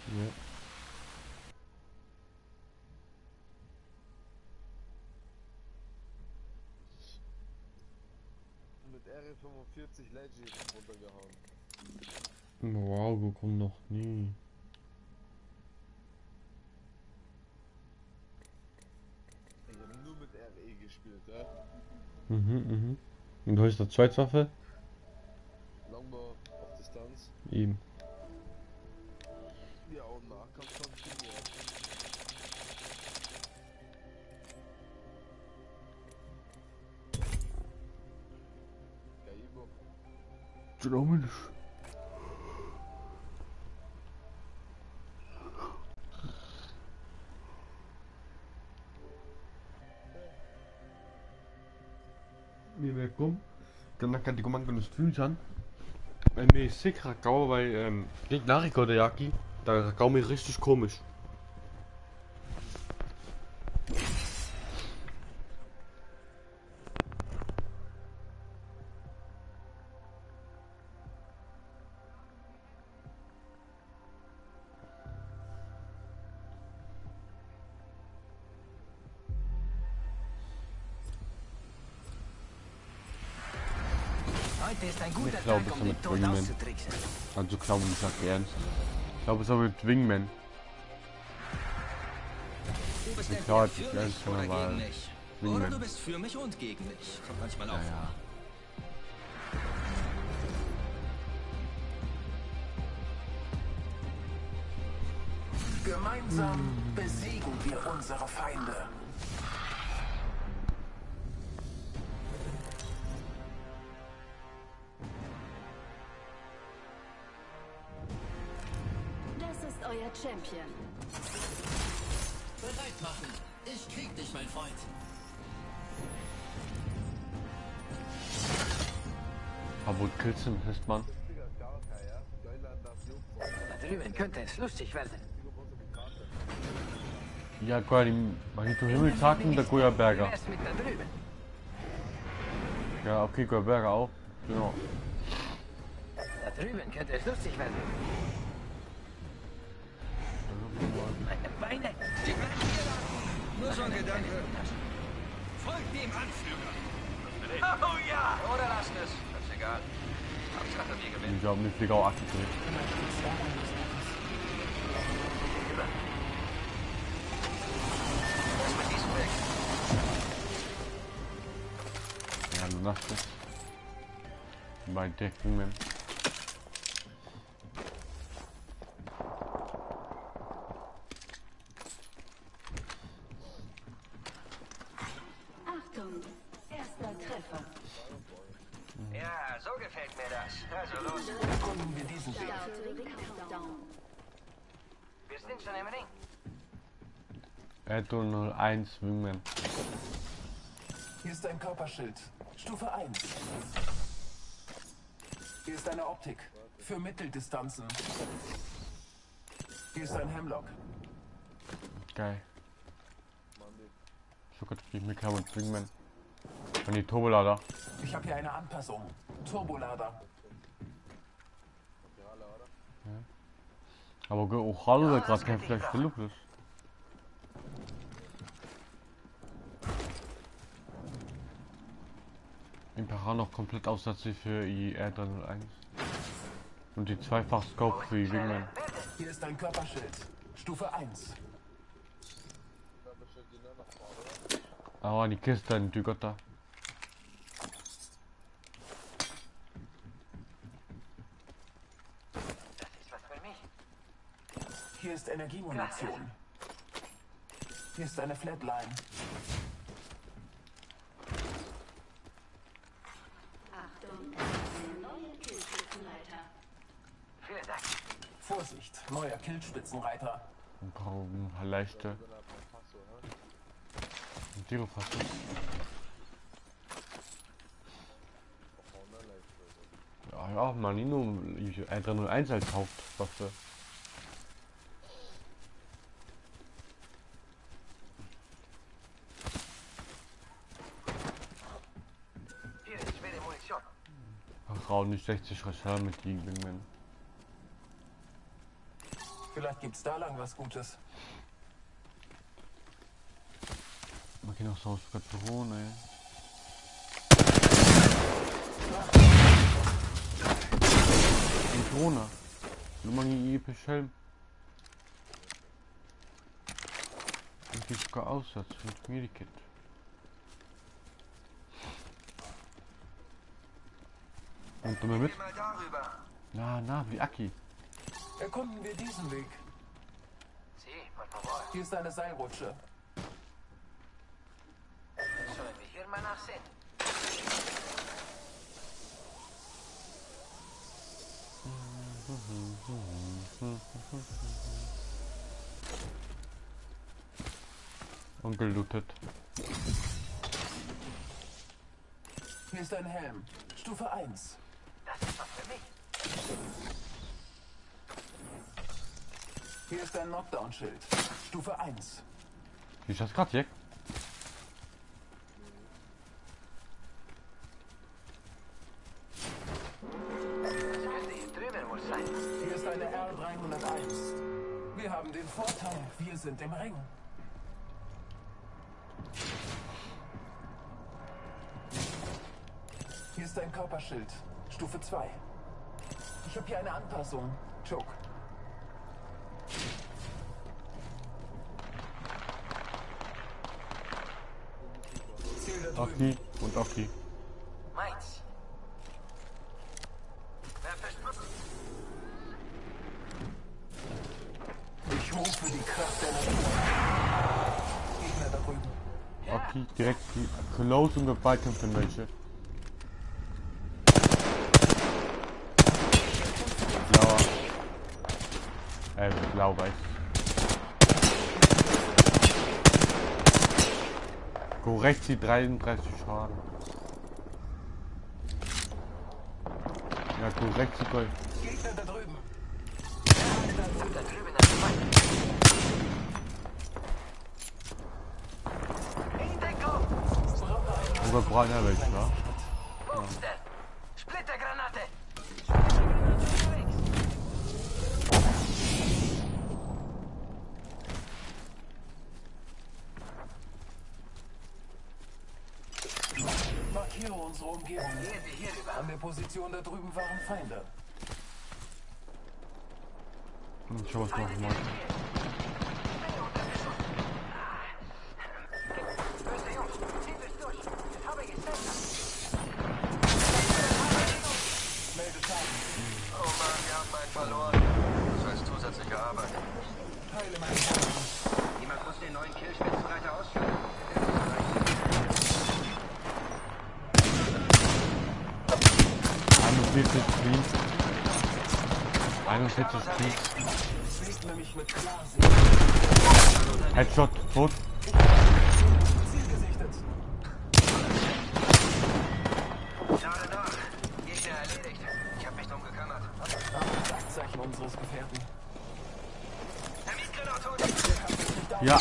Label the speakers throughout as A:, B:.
A: Ja.
B: Mit RE45 Legend runtergehauen.
A: Wow, wir kommen noch nie.
B: Ich habe nur mit RE gespielt, ja.
A: Und du hast eine Zweitwaffe?
B: Longbow auf Distanz.
A: Eben.
B: Ja, und Nahkampf hab ich ja. Ja, Ivo.
A: Traumlich. Mir wäre kom. Dan kan die command kunnen sturen. En mir ist sicher Rakau, weil nicht Nariko der Yaki. Da Rakau mir richtig komisch.
C: Heute ist ein guter
A: Ich glaube,
C: Tag,
A: es
C: um den
A: mit
C: Tod
A: Wingman.
C: auszutricksen.
A: Also glaube ich, sag ernst. Ich glaube, es ist auch mit Wingman.
C: Du bist
A: Ich
C: entweder
A: glaube,
C: für
A: ich
C: mich
A: ernst
C: oder
A: aber
C: gegen mich. Oder
A: Wingman.
C: du bist für mich und gegen mich. Kommt manchmal auch
A: Ja,
C: vor.
A: ja.
D: Gemeinsam besiegen wir unsere Feinde.
E: Das ist euer Champion.
F: Bereit machen. Ich krieg dich, mein Freund.
A: Aber Kills im Festmann.
B: Digga, Garka, ja. Geiler das Jungfrau.
C: Da drüben könnte es lustig werden.
A: Ja, klar, die Manito Himmelshaken, der Goya Berger.
C: Wer ist mit da drüben?
A: Ja, okay, Goya Berger auch. Genau.
C: Da drüben könnte es lustig werden. Meine Beine. Die bleiben hier lang. Nur so ein Gedanke. Folgt dem Anführer. Oh ja! Oder lasst es. Ist egal. Hauptsache wir gewinnen.
A: Ich glaube, ich fliege auch aktiv.
C: Erst mit diesem weg.
A: Ja, du nachts. Bei Deck Wingman.
E: Achtung, erster Treffer.
C: Ja, so gefällt mir das. Also los.
D: Erkunden wir diesen Weg.
E: Starting Countdown.
C: Wir sind schon im Ring.
A: Edo 01 Wingman.
D: Hier ist ein Körperschild. Stufe 1. Hier ist eine Optik. Für Mitteldistanzen. Hier ist ein Hemlock.
A: Geil. So gut wie ich mit Carbon Wingman. Und die Turbolader.
D: Ich habe hier eine Anpassung. Turbolader.
A: Aber auch alle gerade kein Fleisch genug ist. Imperial noch komplett aussätzlich für IR301. Und die zweifach Scope für die Wingman.
D: Hier ist ein Körperschild. Stufe 1.
A: Aber die Kiste in die Götter.
C: Das ist was für mich.
D: Hier ist Energiemunition. Hier ist eine Flatline.
E: Achtung, neue Killspitzenleiter.
C: Vielen Dank.
D: Vorsicht, neuer Killspitzenreiter.
A: Ein paar leichte. Die fast. Ja, ja, Manino R301 als Hauptwaffe.
C: Hier ist schwere Munition.
A: Ach, Raum nicht 60 Reserve mit die Wingman.
D: Vielleicht gibt's da lang was Gutes.
A: Okay, noch so sogar Drohne, ey. Ein Drohne. Nur mal die epische Helm. Und die sogar Aussatz mit Medikit. Und du mit?
C: Mal darüber.
A: Na, wie Aki.
D: Erkunden wir diesen Weg.
C: Sí, por favor.
D: Hier ist eine Seilrutsche.
C: Sollen wir hier mal nachsehen?
A: Und gelootet.
D: Hier ist ein Helm. Stufe 1.
C: Das ist was für mich.
D: Hier ist ein Knockdown-Schild. Stufe 1.
A: Wie ist das gerade, Jack?
C: Das könnte hier drüben wohl sein.
D: Hier ist eine R301. Wir haben den Vorteil, wir sind im Ring. Hier ist ein Körperschild. Stufe 2. Ich habe hier eine Anpassung. Choke. Ziel da drüben.
A: Aki und Aki.
C: Meins. Wer verspricht?
D: Ich rufe die Kraft der Natur. Gegner da drüben.
A: Aki, direkt die Close und Weitkämpfen welche. Blauer. Blau-weiß. Go rechts die 33 Schaden. Ja, go rechts die Gold.
D: Gegner da drüben.
C: Da drüben ist Feind. In Deckung!
A: Sogar Brainer welche, wa?
C: Monster! Splittergranate!
D: Markiere unsere Umgebung.
C: Gehen wir hier rüber.
D: An der Position da drüben waren Feinde.
A: Ich schau was noch mal.
C: Böse Jungs, zieht euch durch. Ich habe gesetzt.
D: Melde Schaden.
C: Oh Mann, wir haben einen verloren. Das heißt zusätzliche Arbeit.
D: Teile meine Schaden.
C: Jemand muss den neuen Killspitzenreiter ausführen.
A: 41 Speed. 41 Speed.
D: Segne mich mit Klarsicht.
A: Headshot, tot.
D: Ziel gesichtet.
C: Schade nach. Gegner erledigt. Ich habe mich drum gekümmert.
D: Schlagzeichen unseres Gefährten.
C: Termitgranate!
A: Ja.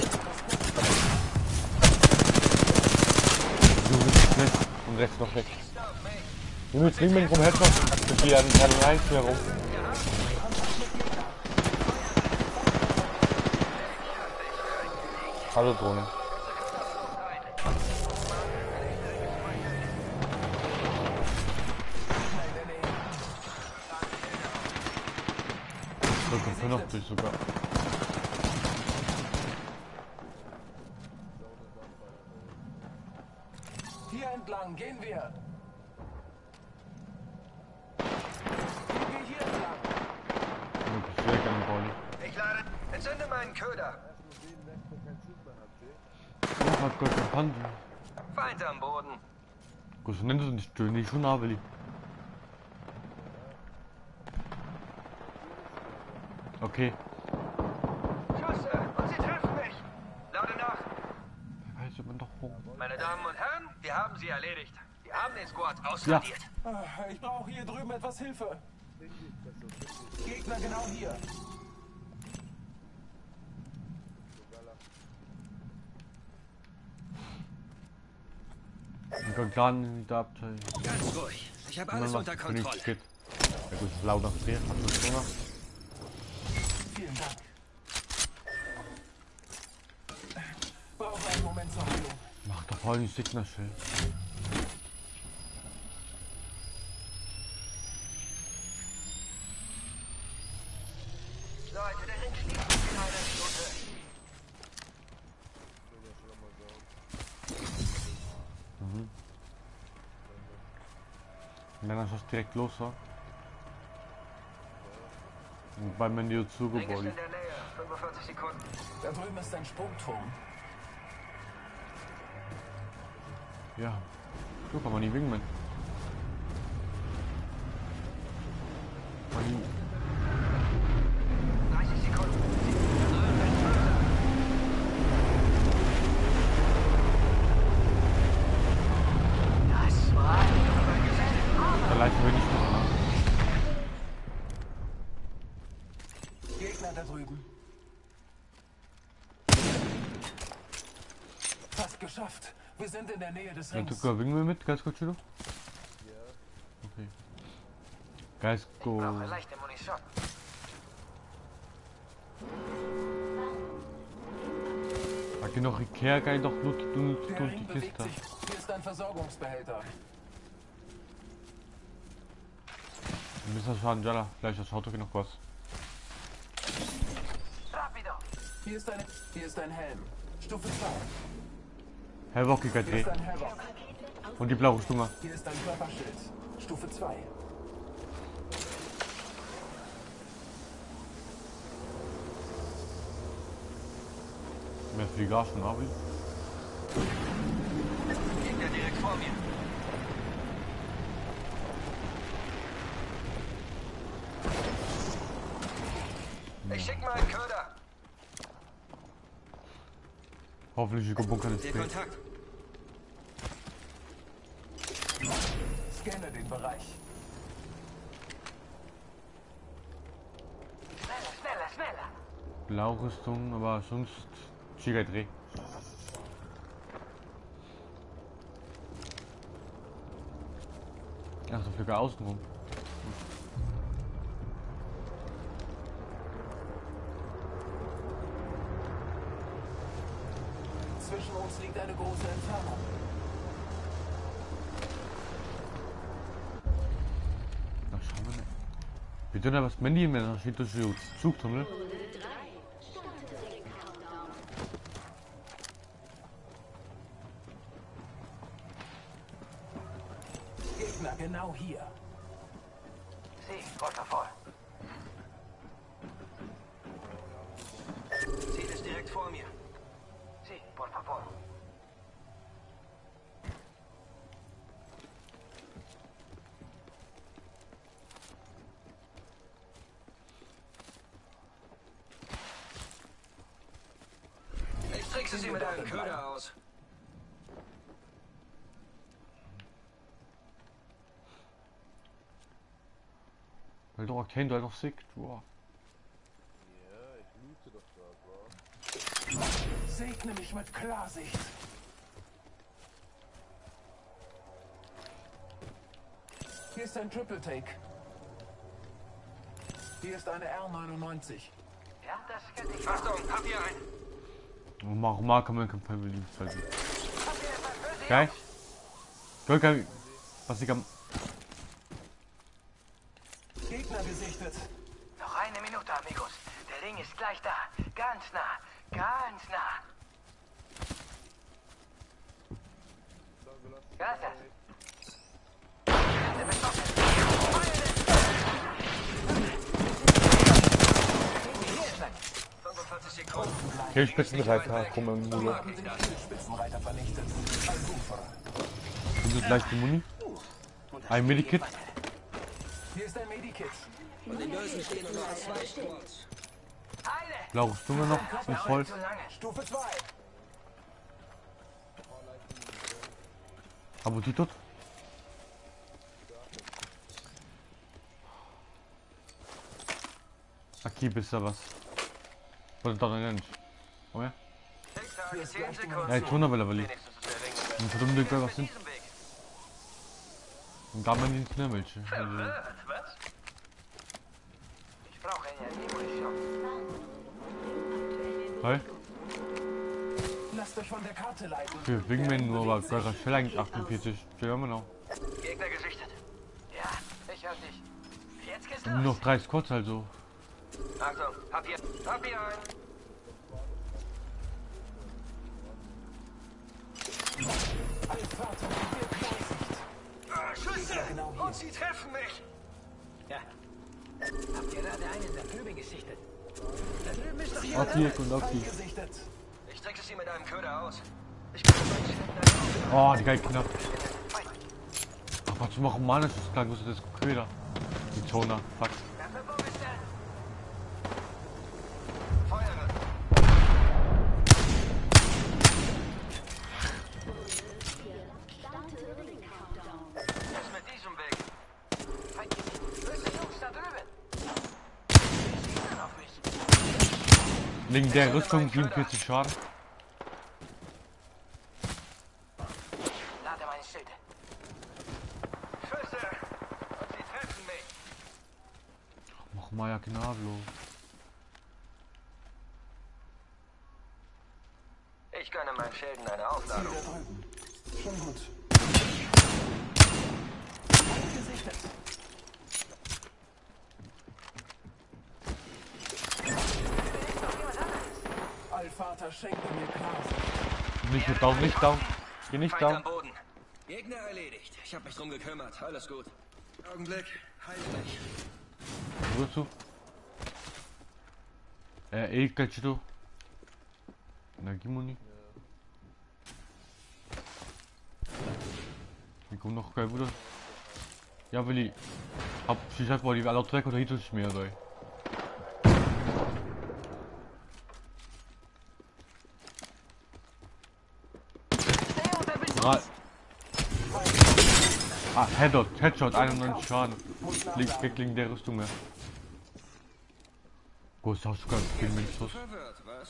A: Du bist weg. Und rechts noch weg. Wir müssen nicht mehr rum Headshot. Ich gehe an den 1 herum. Hallo Drohne. Das ist 50 sogar.
D: Hier entlang gehen wir. Gehen wir hier entlang.
A: Ich will gerne bauen.
C: Ich lade. Entzünde meinen Köder.
A: Oh, hat Gott verpanden.
C: Feind am Boden.
A: Gut, so nennt es nicht schön, nicht schon Haveli. Okay.
C: Schüsse! Und sie treffen mich! Lade nach!
A: Weiß man doch hoch.
C: Meine Damen und Herren, wir haben sie erledigt. Wir haben den Squad ausradiert.
D: Ich brauche hier drüben etwas Hilfe. Gegner genau hier.
A: Ich kann gar nicht in der Abteilung.
C: Ganz ruhig. Ich habe alles unter Kontrolle.
A: Ja gut, blau nach 4.
D: Viel Dank. Brauche einen Moment zur Heilung.
A: Mach doch voll die Signer-Schild.
C: Leute, der Ring schließt sich in einer Minute.
A: Und dann ist das direkt los, so. Und beim Menü
C: Ring ist
A: zugebaut.
C: in der Nähe. 45 Sekunden.
D: Da drüben ist ein Sprungturm.
A: Ja. So kann man die Wingman. Man
C: 30 Sekunden. Das war
A: da leiten wir nicht mehr an.
D: Gegner da drüben. Fast geschafft. Wir sind in der Nähe des
A: Ja, du
D: Rings.
A: go Wingman mit, Guys, go Chido? Okay. Guys, go.
C: brauche leichte Munition.
A: Hat die noch Ikea, geil, doch nur
D: Der
A: die
D: Ring bewegt
A: Kiste.
D: sich. Hier ist ein Versorgungsbehälter.
A: Wir müssen das schauen, Jalla. Vielleicht das Auto noch was.
C: Rapido.
D: Hier ist ein Helm. Stufe 2.
A: Hellbockiger
D: Hier
A: Dreh.
D: ist ein Hellbock.
A: Und die blaue Stunge.
D: Hier ist ein Körperschild. Stufe 2.
A: Mehr für die Gaschen, aber.
C: Gegner direkt vor mir. Ich schick mal einen Köder.
A: Hoffentlich gebunkert ist
C: Der
A: Dreh.
C: Kontakt.
D: Scanne den Bereich.
C: Schneller, schneller, schneller.
A: Blaurüstung, aber sonst Chiga Dreh. Ach, da fliegt er außen rum.
D: Zwischen uns liegt eine große Entfernung.
A: Na, schauen wir mal. Wir tun ja was Mandy, wenn er steht durch den Zugtunnel.
E: Runde 3. Startete den Countdown.
D: Gegner genau hier.
C: Sie, por favor. Ziel ist direkt vor mir. Sie, por favor. Ich trickse sie mit einem Köder aus.
A: Weil doch Octane, du halt noch sick. Wow.
B: Ja, ich loote doch gerade, wa?
D: Segne mich mit Klarsicht. Hier ist ein Triple Take. Hier ist eine R99.
C: Ja, das kenn ich. Achtung, hab hier einen.
A: Und mal kann man kein Family
C: Hab hier etwas für Sie.
A: Geil. Geil, was ich am.
D: Gegner gesichtet.
C: Noch eine Minute, amigos. Der Ring ist gleich da. Ganz nah. Ganz nah. Gracias. Der betroffen. Hier ist lang. 45 Sekunden.
A: Okay, Spitzenreiter, komm im Mule.
D: Haben den Spitzenreiter vernichtet. Ein Ufer.
A: Und das gleich die Muni. Ein Medikit.
D: Hier ist ein Medikit.
C: Heile.
A: Blaue Stunge noch. Nicht voll.
C: Zu lange.
D: Stufe 2.
A: Aber die tot. Aqui bist du was. Wollte doch nicht. Oh ja?
C: TikTok, 10 Sekunden.
A: Ja, ich tue noch weil er will.
C: Wenigstens ist der Ring weg.
A: Und verdammt, was
C: Auf
A: sind?
C: diesem Weg.
A: Und da man die schnell welche. Also,
C: Was? Ich brauche Energiemunition.
A: Hey?
D: Lasst euch von der Karte leiten.
A: Für Wingman nur, aber Görer Shell eigentlich 48. Stellen wir noch.
C: Gegner gesichtet. Ja, ich hab dich. Jetzt geht's
A: Nur
C: los.
A: noch 3 Squads also.
C: Achtung, Papier ein.
D: Alpha, wird Gleitsicht.
C: Schüsse!
D: Genau hier.
C: Und sie treffen mich! Ja. Habt ihr gerade einen der Vögel gesichtet? Da drüben ist doch jemand.
A: Optik und Optik.
D: Gesichtet.
C: Ich trickse sie mit einem Köder aus. Ich kann meinen Schild
A: Oh, die geil knapp. Ach, was zu machen, Mann, das ist klar, das ist Köder. Die Zona, fuck.
C: Dafür vorgestellt. Feuere!
E: Starte den Countdown.
C: Was mit diesem Weg? Feind gesichtet. Böse Jungs da drüben. Sie schießen auf mich.
A: Wegen der Rüstung 47 Schaden.
C: Lade meine Schilde. Schüsse! Und sie treffen mich.
A: Mach mal ja Gnablo.
C: Ich gönne meinen Schilden eine
D: Ziel
C: Aufladung.
D: da drüben. Schon gut. Gesichtet. Allvater, schenke mir Glas.
A: Nicht down, nicht down. Geh nicht
C: Feind
A: down.
C: am Boden. Gegner erledigt. Ich hab mich drum gekümmert. Alles gut. Augenblick. Heil mich.
A: Wozu? Kaçtı. Energiemuni. Hier kommt noch kein Bruder. Ja, Willi. Hab ich halt mal die alle Dreck oder Hitos mehr da. Headshot, 91 Schaden. Links wegling der Rüstung mehr. Gut, hast du gar keinen Mensch.
C: Verwirrt, was?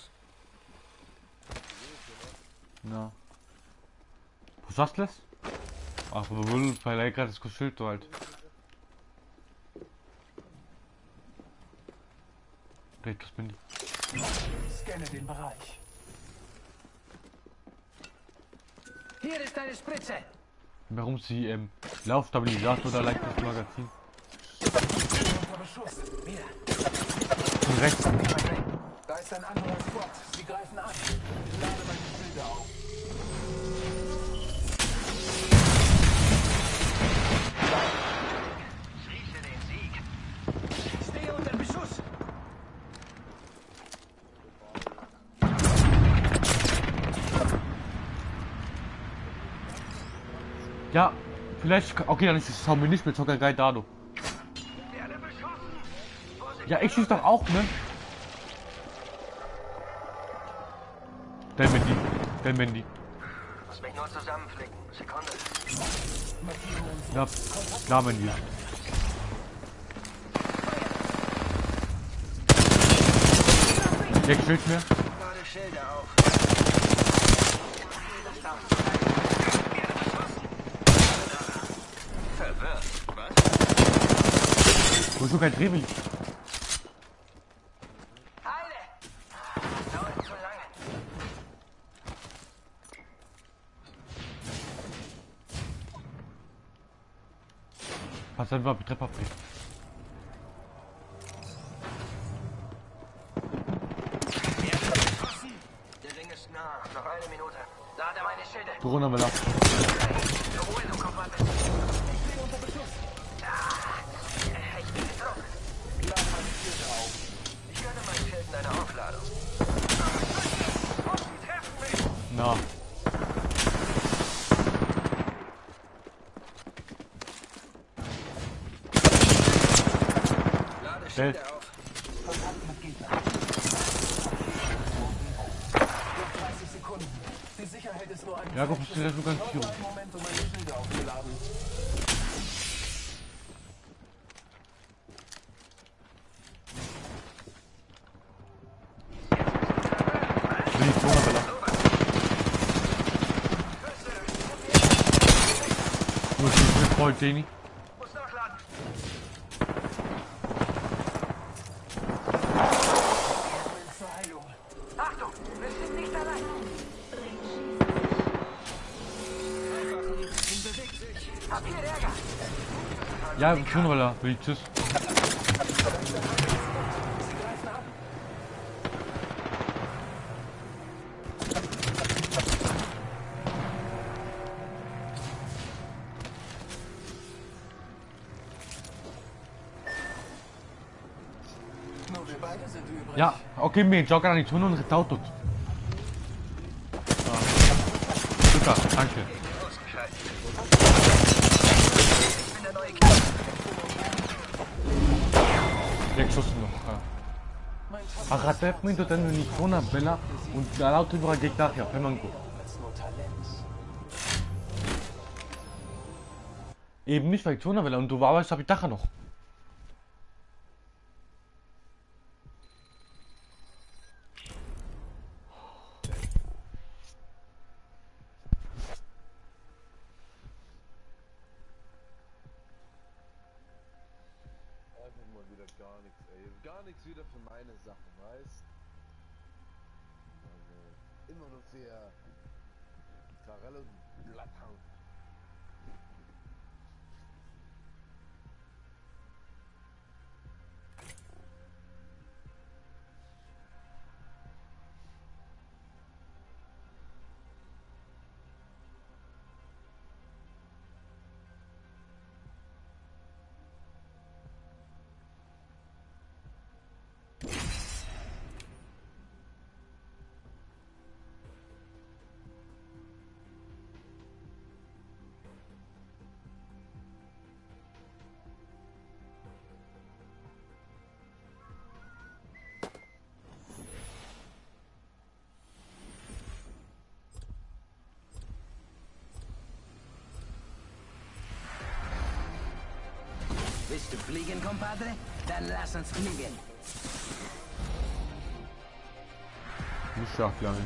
A: Ja. Was sagst du das? Ach, wir wollen bei gerade das Schild halt. Das bin ich.
D: Scanne den Bereich.
C: Hier ist deine Spritze.
A: Warum sie Laufstabilisator oder leicht das Magazin?
D: Unter Beschuss.
C: Wieder.
A: Und rechts.
D: Da ist ein anderer Squad. Sie greifen an. Lade meine Schilde auf.
C: Ich rieche den Sieg. Stehe unter Beschuss.
A: Ja, vielleicht. Okay, dann ist es mir nicht mit Zocker geil Dado.
C: Werde beschossen.
A: Ja, ich schieß doch auch, ne? Der Mandy.
C: Muss mich nur zusammenflicken. Sekunde.
A: Ja, klar, Mandy. Der Schild mehr.
C: Lade Schilder auf. Das darf nicht sein. Werde beschossen. Verwirrt, was?
A: Wo ist so kein Drehwillig?
C: Heile! Das dauert zu lange.
A: Pass einfach auf die Treppe ab.
C: Der Ring ist nah. Noch eine Minute. Lade meine Schilde.
A: Corona will ab.
C: Jawohl, du Kommandes. Ich bin unter Beschuss. Ich bin getroffen.
D: Lade meine Schilde auf.
C: Ich gönne meinen Schilden eine Aufladung. Und sie treffen mich.
A: Na.
C: Lade Schilder auf.
D: Kontakt mit Gegner. Noch 30 Sekunden. Die Sicherheit ist nur ein
A: Jakob, hast du das sogar
D: Noch
A: nicht?
D: einen Moment, um meine Schilde aufzuladen.
A: Will ich Corona will ab. Wo ist die Voll, Deni?
C: Muss nachladen.
D: Zur Heilung.
C: Achtung!
A: Ja, schon, weil er will. Tschüss.
D: Nur wir beide sind übrig.
A: Ja, ok, mi gioca nessuno un auto. Super, danke. Sechs Schuss noch. Arratef mi tot în icona bella un dall'auto dura gettaria, per manco. Eben nicht, weil ich Zona will und du warst, hab ich Dacher noch.
B: Einfach mal wieder gar nichts, ey. Gar nichts wieder für meine Sachen, weißt? Also, immer nur für Karelle und Blatthaut.
C: Willst du fliegen, compadre? Dann lass uns fliegen.
A: Nicht scharf, lange.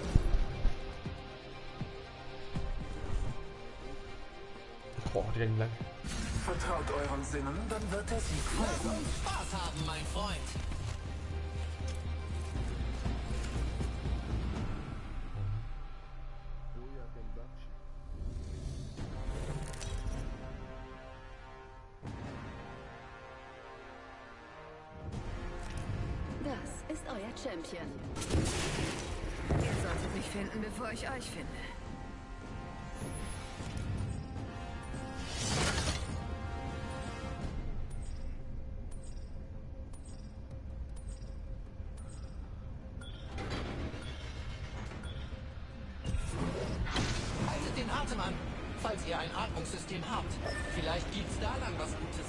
A: Boah, die rennen lang.
D: Vertraut euren Sinnen, dann wird der Sieg folgen.
F: Spaß haben, mein Freund.
B: Boja Gendachi.
E: Das ist euer Champion.
G: Ihr solltet mich finden, bevor ich euch finde.
F: Haltet den Atem an, falls ihr ein Atmungssystem habt. Vielleicht gibt's da lang was Gutes.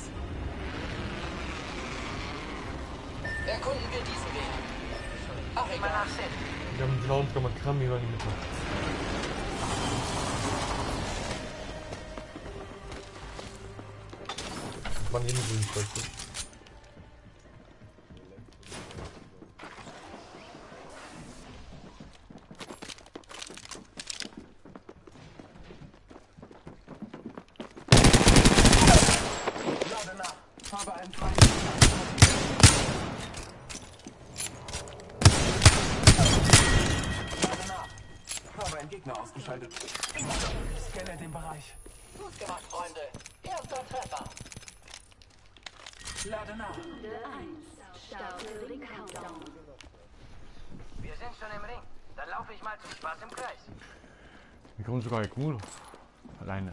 F: Erkunden wir diesen Weg. Ach, egal.
A: Wir haben genau uns gemacht, Kram über die Mitte. Das waren eben so nicht, weißt du?
D: Lade nach. Habe einen Feind. Lade nach. Habe einen Gegner ausgeschaltet. Scanne den Bereich.
F: Gut gemacht, Freunde. Erster Treffer.
D: Lade nach.
E: Runde 1. Starte den Countdown.
C: Wir sind schon im Ring. Dann laufe ich mal zum Spaß im Kreis.
A: Wir kommen sogar cool. Alleine.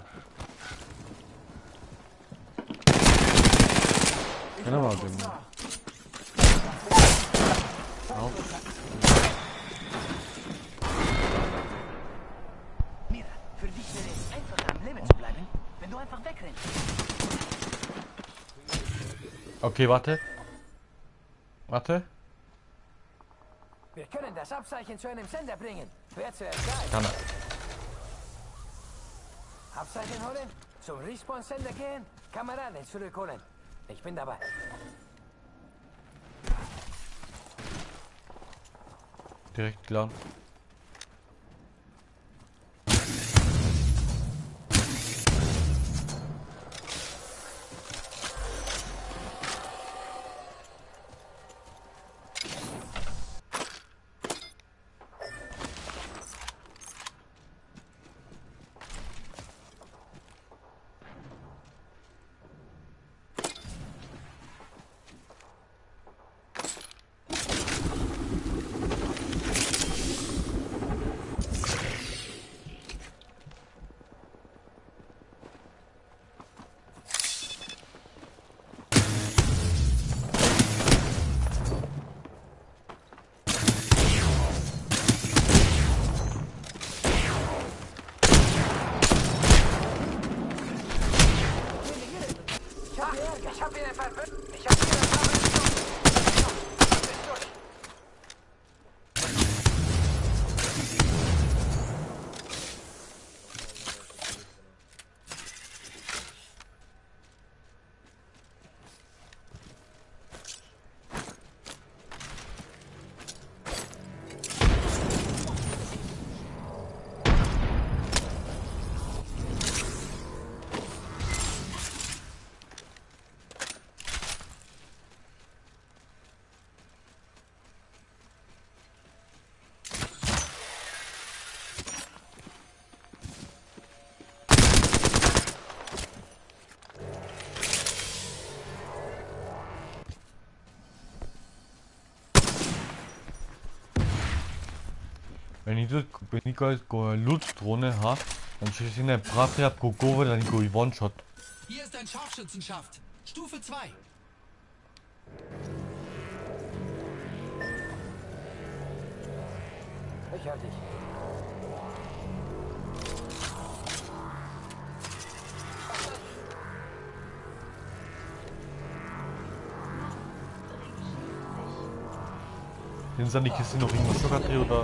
A: Genau, warte. Auf.
C: Mira, für dich wäre es einfacher am Leben zu bleiben, wenn du einfach wegrennst.
A: Okay, warte. Warte.
C: Wir können das Abzeichen zu einem Sender bringen. Wer zuerst da ist.
A: Kann er.
C: Abzeichen holen, zum Respawn-Sender gehen, Kameraden zurückholen. Ich bin dabei.
A: Direkt klar.
C: Verbündeten. Ich habe hier das durch.
A: Wenn ich eine Lutzdrohne habe, dann schieße ich in der Brache ab Gogover, dann gehe ich One-Shot.
F: Hier ist ein Scharfschützenschaft. Stufe 2.
C: Ich halte dich.
A: Sind an die Kiste noch irgendwas Schockerdreh oder?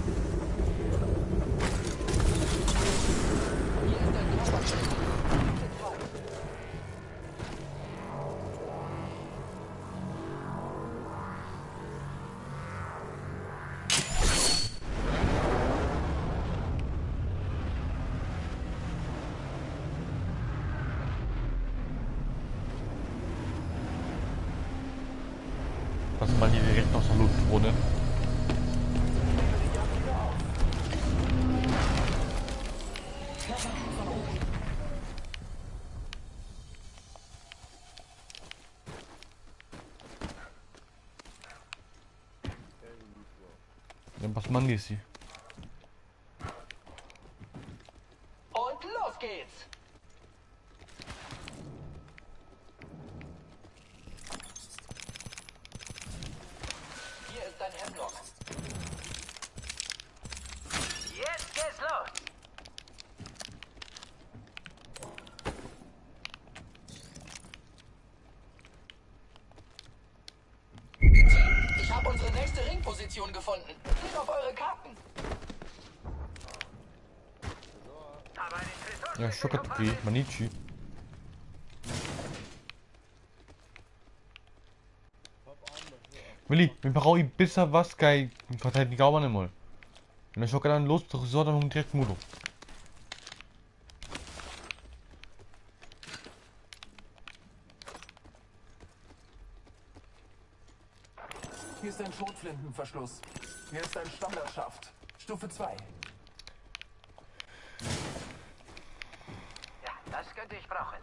A: Was man hier direkt aus der Luftdrohne. Was man die sie?
F: Und los geht's. Hier ist dein Headlock.
C: Jetzt geht's los.
F: Ich habe unsere nächste Ringposition gefunden. Klickt auf eure Karten.
C: Aber einen Tresor.
A: Ja, Schockerdreh, Manichi. Willi, wir brauchen ein bisschen was, geil. Verteilt die Gauber nicht mal. Wenn der Schocker dann los, Tresor, dann direkt Mudo.
D: Hier ist ein Schrotflintenverschluss. Hier ist ein Standardschaft. Stufe 2.
C: Ja, das könnte ich brauchen.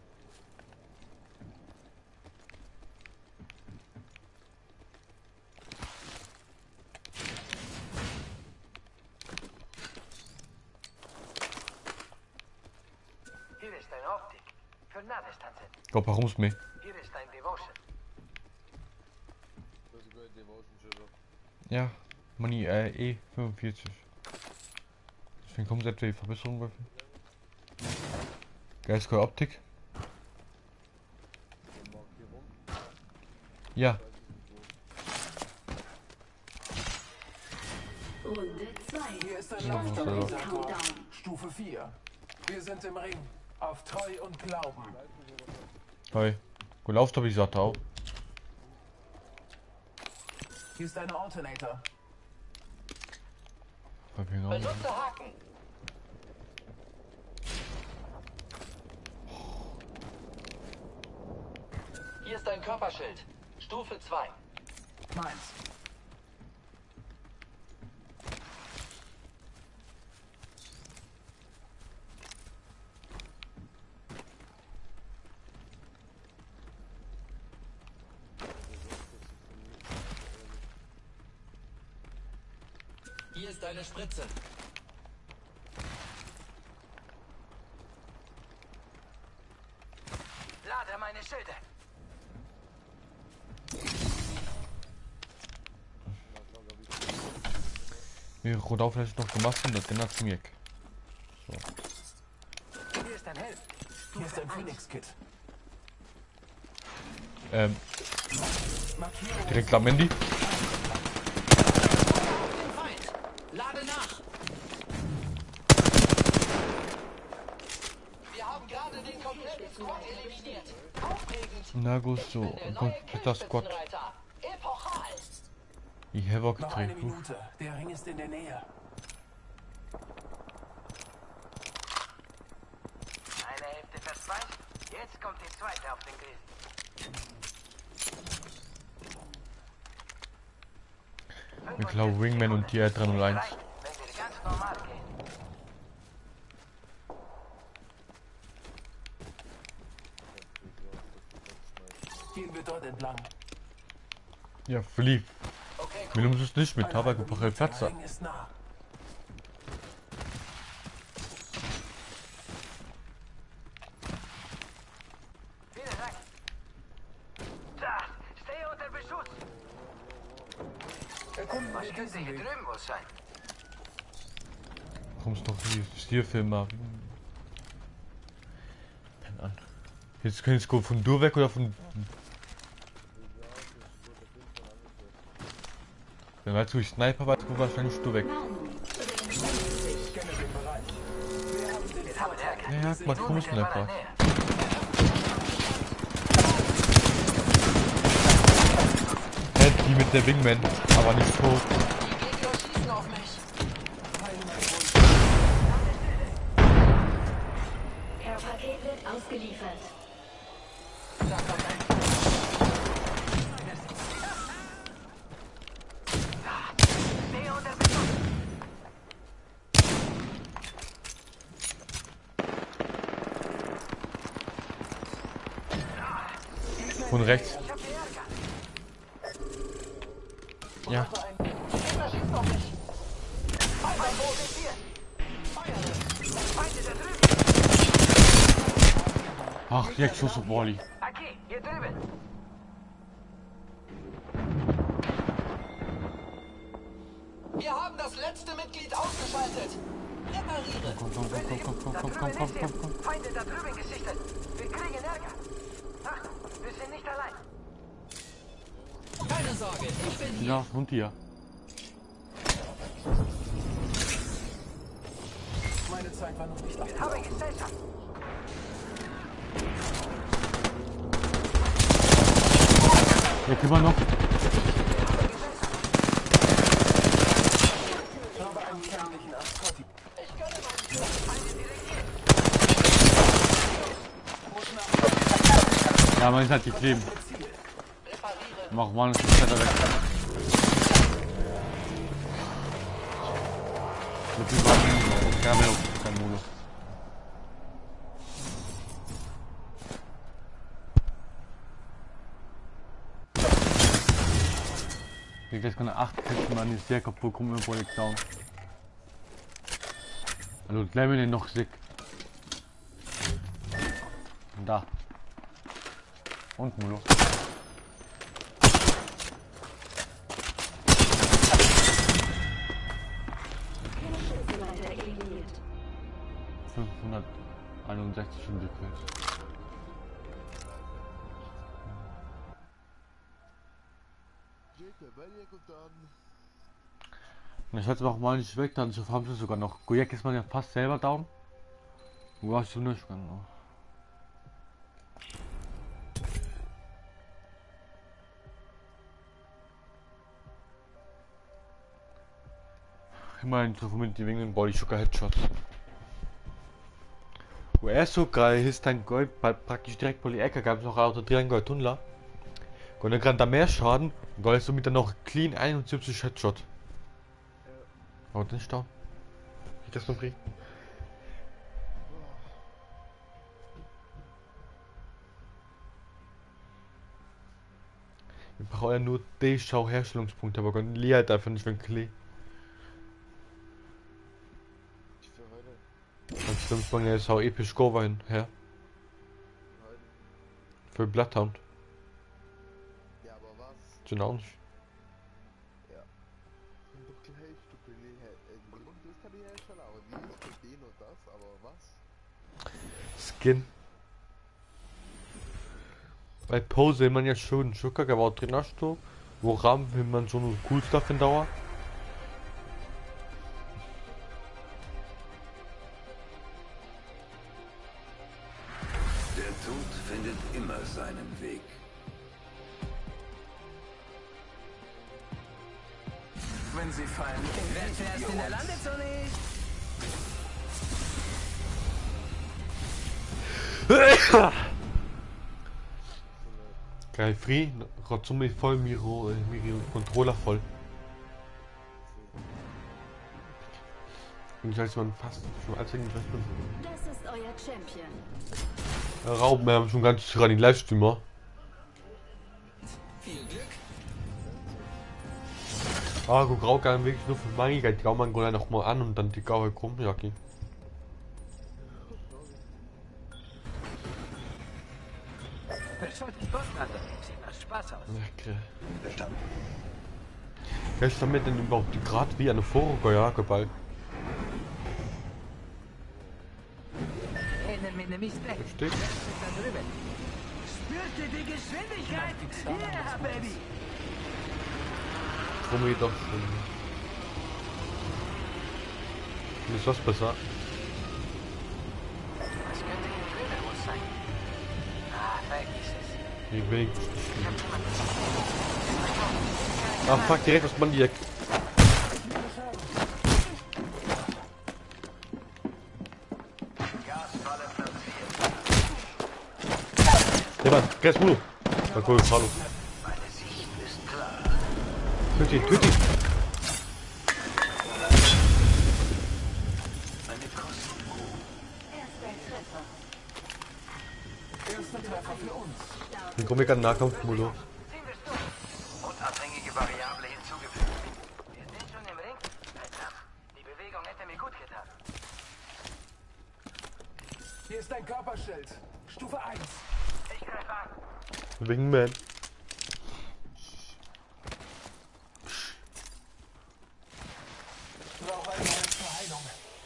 C: Hier ist eine Optik. Für Nahdistanzen.
A: Go, warum es mir?
C: Hier ist ein Devotion.
B: Das ist ein Devotion Schilder.
A: Ja, Mani, E45. Deswegen kommt etwa die Verbesserung bei. Geistige Optik.
B: Markierung.
A: Ja.
E: Runde 2.
D: Hier ist ein
A: Ja,
D: Laufstabilisator.
E: Countdown.
D: Stufe 4. Wir sind im Ring. Auf Treu und Glauben.
A: Hi. Gut, Laufstabilisator auch.
D: Hier ist ein Alternator.
F: Benutze Haken. Hier ist ein Körperschild. Stufe 2.
D: Meins.
F: Hier ist eine Spritze.
C: Lade meine Schilde.
A: Wir rot vielleicht noch gemacht und das ändert mir. So.
C: Hier ist ein Helm.
D: Hier ist ein Phoenix-Kit.
A: Direkt am Handy.
F: Lade nach. Wir haben gerade den kompletten Squad eliminiert. Aufregend.
A: Na gut, so. Kompletter Squad.
F: Epochal.
A: Ich habe auch
D: Noch eine
A: getreten.
D: Minute. Der Ring ist in der Nähe.
C: Eine Hälfte verspeist. Jetzt kommt die zweite auf den Grill.
A: Ich glaube Wingman und die R301.
C: Wenn wir ganz normal gehen.
D: Gehen wir dort entlang.
A: Ja, Philipp.
F: Okay,
A: Wir nehmen es nicht mit, aber ich brauche
D: Der
A: Platz.
D: Ring ist nah.
C: Vielen Dank. Da, stehe unter Beschuss.
D: Erkunden
C: Was
D: wir
C: könnte
D: diesen
C: hier
D: Weg.
C: drüben wohl sein?
A: Kommst doch die Stierfilme. Jetzt können es von du weg oder von. Wenn wir zu Sniper war, du wahrscheinlich du weg. Ja, man kommt Sniper. Ja, die mit der Wingman, aber nicht so.
F: die Gegner schießen auf mich.
E: Care-Paket wird ausgeliefert.
F: Da kommt ein
C: Stehe unter Beschuss.
A: Von rechts.
C: Ich hab hier Ärger.
A: Ja.
F: Gegner schießen auf mich.
C: Wo sind wir? Feinde da drüben.
A: Ach, jetzt Schuss auf Wally.
C: Okay, hier drüben.
F: Wir haben das letzte Mitglied ausgeschaltet. Repariere.
A: Komm.
C: Da drüben ist er. Feinde da drüben gesichtet. Wir kriegen Ärger. Achtung, wir sind nicht allein.
F: Keine Sorge, ich bin hier.
A: Ja, und hier.
D: Meine Zeit war noch nicht
C: Wir haben Gesellschaft.
A: Jetzt immer noch.
D: Ich habe einen kärglichen Ascotti.
A: Ja, man ist halt geklebt. Mach mal das ist weiter weg. Mit dem Kabel auf kein Modus. Ich jetzt keine 8 Kisten, man ist sehr kaputt, kommen wir Projekt down. Also bleiben wir noch sick. Da. Und Mulo.
E: Keine Schützenleiter eliminiert.
A: 561 schon gekriegt. Und ich hatte auch mal nicht weg, dann haben sie sogar noch. Gojek ist man ja fast selber down. Wo hast du nicht genau? Immerhin so mit die wegen Body Sugar Headshots. Wo er so geil ist, dann Gold praktisch direkt vor die Ecke gab es noch Auto drin Gold Tunnler. Und dann kann da mehr Schaden und Gold ist somit dann noch clean 71 Headshot. Aber den Stau. Ich das noch krieg. Wir brauchen ja nur D-Schau Herstellungspunkte, aber können Lee halt einfach nicht wenn Klee. Dann stimmt man ja jetzt auch episch Go hin her. Für Bloodhound.
B: Ja, aber was?
A: Sind auch nicht.
B: Ja. Und doch gleich, du und das kann ich herstellen, aber wie ist für den und das, aber was?
A: Skin. Bei Pose will man ja schon Schucker, aber auch drin hast du. Woran will man so einen cool Stuff in Dauer?
C: Der Tod findet immer seinen Weg.
D: Wenn sie fallen, wer zuerst in der Landezone ist.
A: Geil, free, Ratsumi voll, Miro Controller voll. Ich weiß, man fast schon als irgendwas.
E: Das ist euer Champion.
A: Rauben, wir haben schon ganz dran die Livestreamer.
F: Viel Glück.
A: Ah, guck, Rauch gar wirklich nur für Magi, die Gaumann gehen noch mal an und dann die Gaue kommen, ja, okay.
C: Schaut die Kosten an, sieht nach Spaß aus.
A: Okay. Gestern mit denn überhaupt die Grad wie eine Vorrucker, ja, geballt. Richtig?
D: Spürt ihr die Geschwindigkeit? Yeah, Baby!
A: Drum geht doch schon. Ist was besser?
C: Was könnte hier drinnen wohl sein? Ah, vergiss es.
A: Ich will nicht. Ah, fuck, direkt aus man direkt.
C: Gasfalle platziert.
A: Ja, Mann, Geist Mulu. Na cool, hallo.
C: Meine Sicht ist klar.
A: Töti, töti.
C: Eine Kostenruhe.
E: Erster Treffer.
D: Erster Treffer für uns.
A: Dann komm ich an den Nahkampf, Mulu.
C: Ziehen wir's durch. Unabhängige Variable hinzugefügt. Wir sind schon im Ring. Verdammt. Die Bewegung hätte mir gut getan.
D: Hier ist dein Körperschild. Stufe 1.
C: Ich greife an.
A: Wingman.
D: Brauche eine Moment zur Heilung.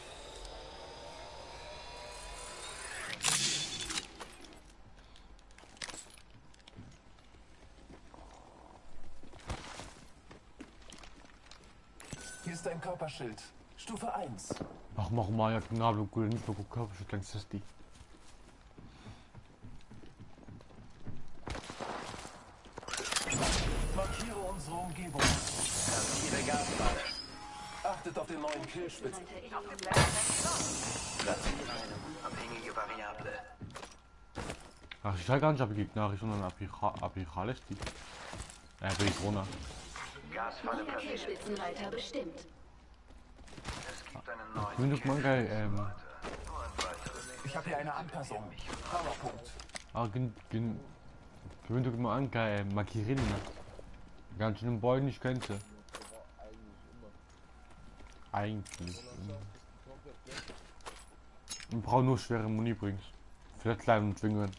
D: Hier ist dein Körperschild. Stufe 1.
A: Ach, mach mal, ja, Gnabel, gut, nicht so gut, Körperschüttel, ist das die.
D: Markiere unsere Umgebung.
C: Platziere Gasfalle.
D: Achtet auf den neuen Killspitzen.
C: Platziere eine unabhängige Variable.
A: Ach, ich sag gar nicht Abgegner, sondern Apichal ist die. Bericona.
C: Gasfalle
E: Neuer
C: platziert.
E: Kielspitzenreiter bestimmt.
C: Es gibt einen neuen.
A: Wenn du mal geil,
C: Nur ein weiteres.
D: Ich habe hier eine Anpassung. Powerpunkt.
A: Gewöhnt du mal an, geil, Makirin. Ganz schön im Boy nicht kennst du. Eigentlich. Ich brauche nur schwere Muni übrigens. Flatline und Schwingen.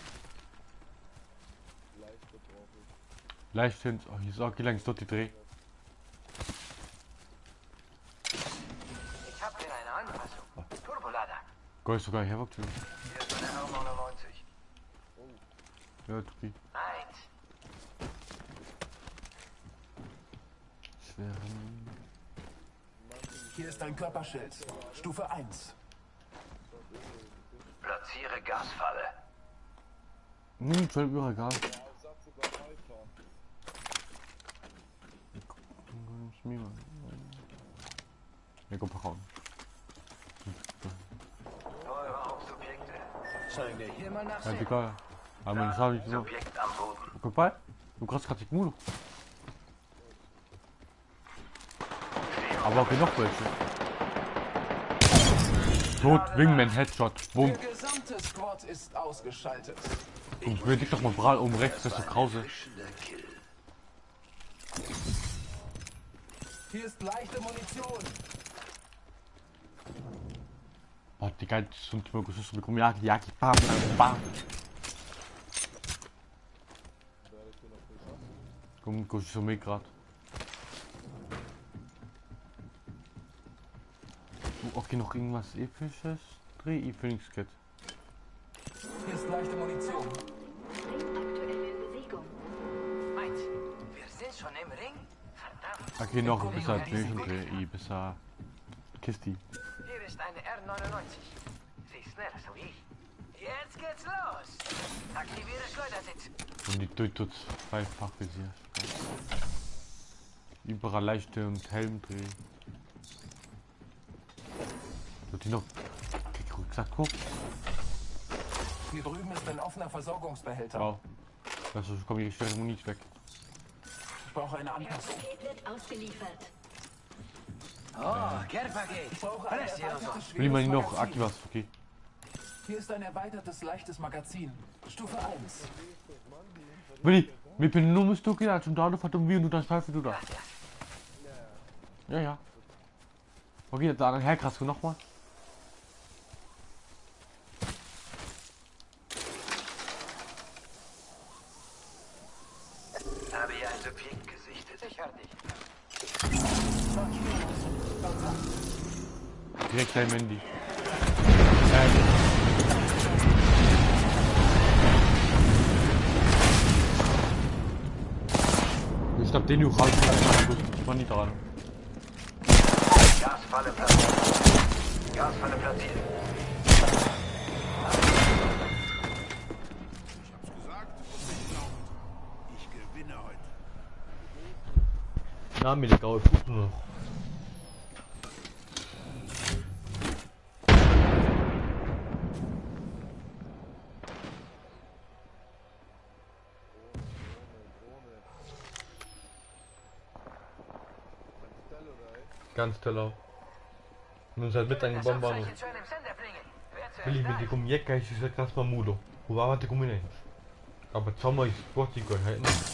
A: Leicht hin. Oh, hier ist auch gelangt, dort die Dreh.
C: Ich habe hier eine Anpassung. Turbolader.
A: Gold sogar her, wirklich.
C: Hier ist eine R99.
A: Ja, Tuki.
C: Eins.
A: Schwere.
D: Hier ist dein Körperschild. Stufe 1.
C: Platziere Gasfalle.
A: Völlig egal. Ja, komm, raus.
C: Eure Hauptsobjekte.
F: Sollen wir hier mal
A: Ja,
F: nachsehen?
A: egal. Aber das habe ich so.
C: Subjekt am Boden.
A: Guck mal. Du kriegst gerade die Mulu. Aber auch noch welche. Tot, Wingman, Headshot, bumm.
D: Der gesamte Squad ist ausgeschaltet.
A: Und will dich doch mal bral oben rechts, das ist so Krause.
C: Erfrischender Kill.
D: Hier ist leichte Munition.
A: Oh, die geil, sind die Geschosse bekommen. Jaki, bam, bam. Komm, guck ich so mit grad. Okay, noch irgendwas Episches? Dreh, Phoenix Kit.
D: Hier ist leichte Munition.
E: Aktuelle
A: Okay, noch bis er Milch bis er Kisti.
C: Hier ist eine R99. Sie ist schneller, so wie ich. Jetzt geht's los. Aktiviere Schleudersitz.
A: Und die tut Zweifachvisier. Überall leichte und Helm drehen. Wird die noch gesagt, guck.
D: Hier drüben ist ein offener Versorgungsbehälter.
A: Wow. Also komm ich stelle Munition weg.
D: Ich brauche eine
E: Das
D: Anpassung.
E: Paket wird ausgeliefert.
C: Oh, Care-Paket.
D: Ich brauche ein
C: Precioso.
D: erweitertes
A: Will ich mal
D: schweres
A: noch
D: Magazin.
A: Aktivas, okay.
D: Hier ist ein erweitertes leichtes Magazin. Stufe 1.
A: Willi, wir können nur musst du gehen, als da du und wie und du das Teufel du da. Ja. Okay, jetzt dann herkrast du nochmal.
C: Habe hier ein Subjekt gesichtet. Sicher nicht.
A: Direkt dein Mandy. Ich glaube, den du halt ich war nie dran.
C: Gasfalle platziert. Gasfalle platziert.
B: Ich gewinne heute.
A: Na, mir die graue Kuchen noch. Ganz toll auch. Und uns halt mit einem Bomber.
C: Zu einem Sender bringen. Wer
A: Will ich
C: zuerst
A: mit die Gummiecke, ich ist ganz mal Mudo. Wo war die Gummi nicht? Aber Sommer ist Sport, die können halt nicht.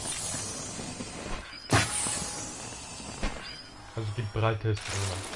A: Also die Breite ist drin.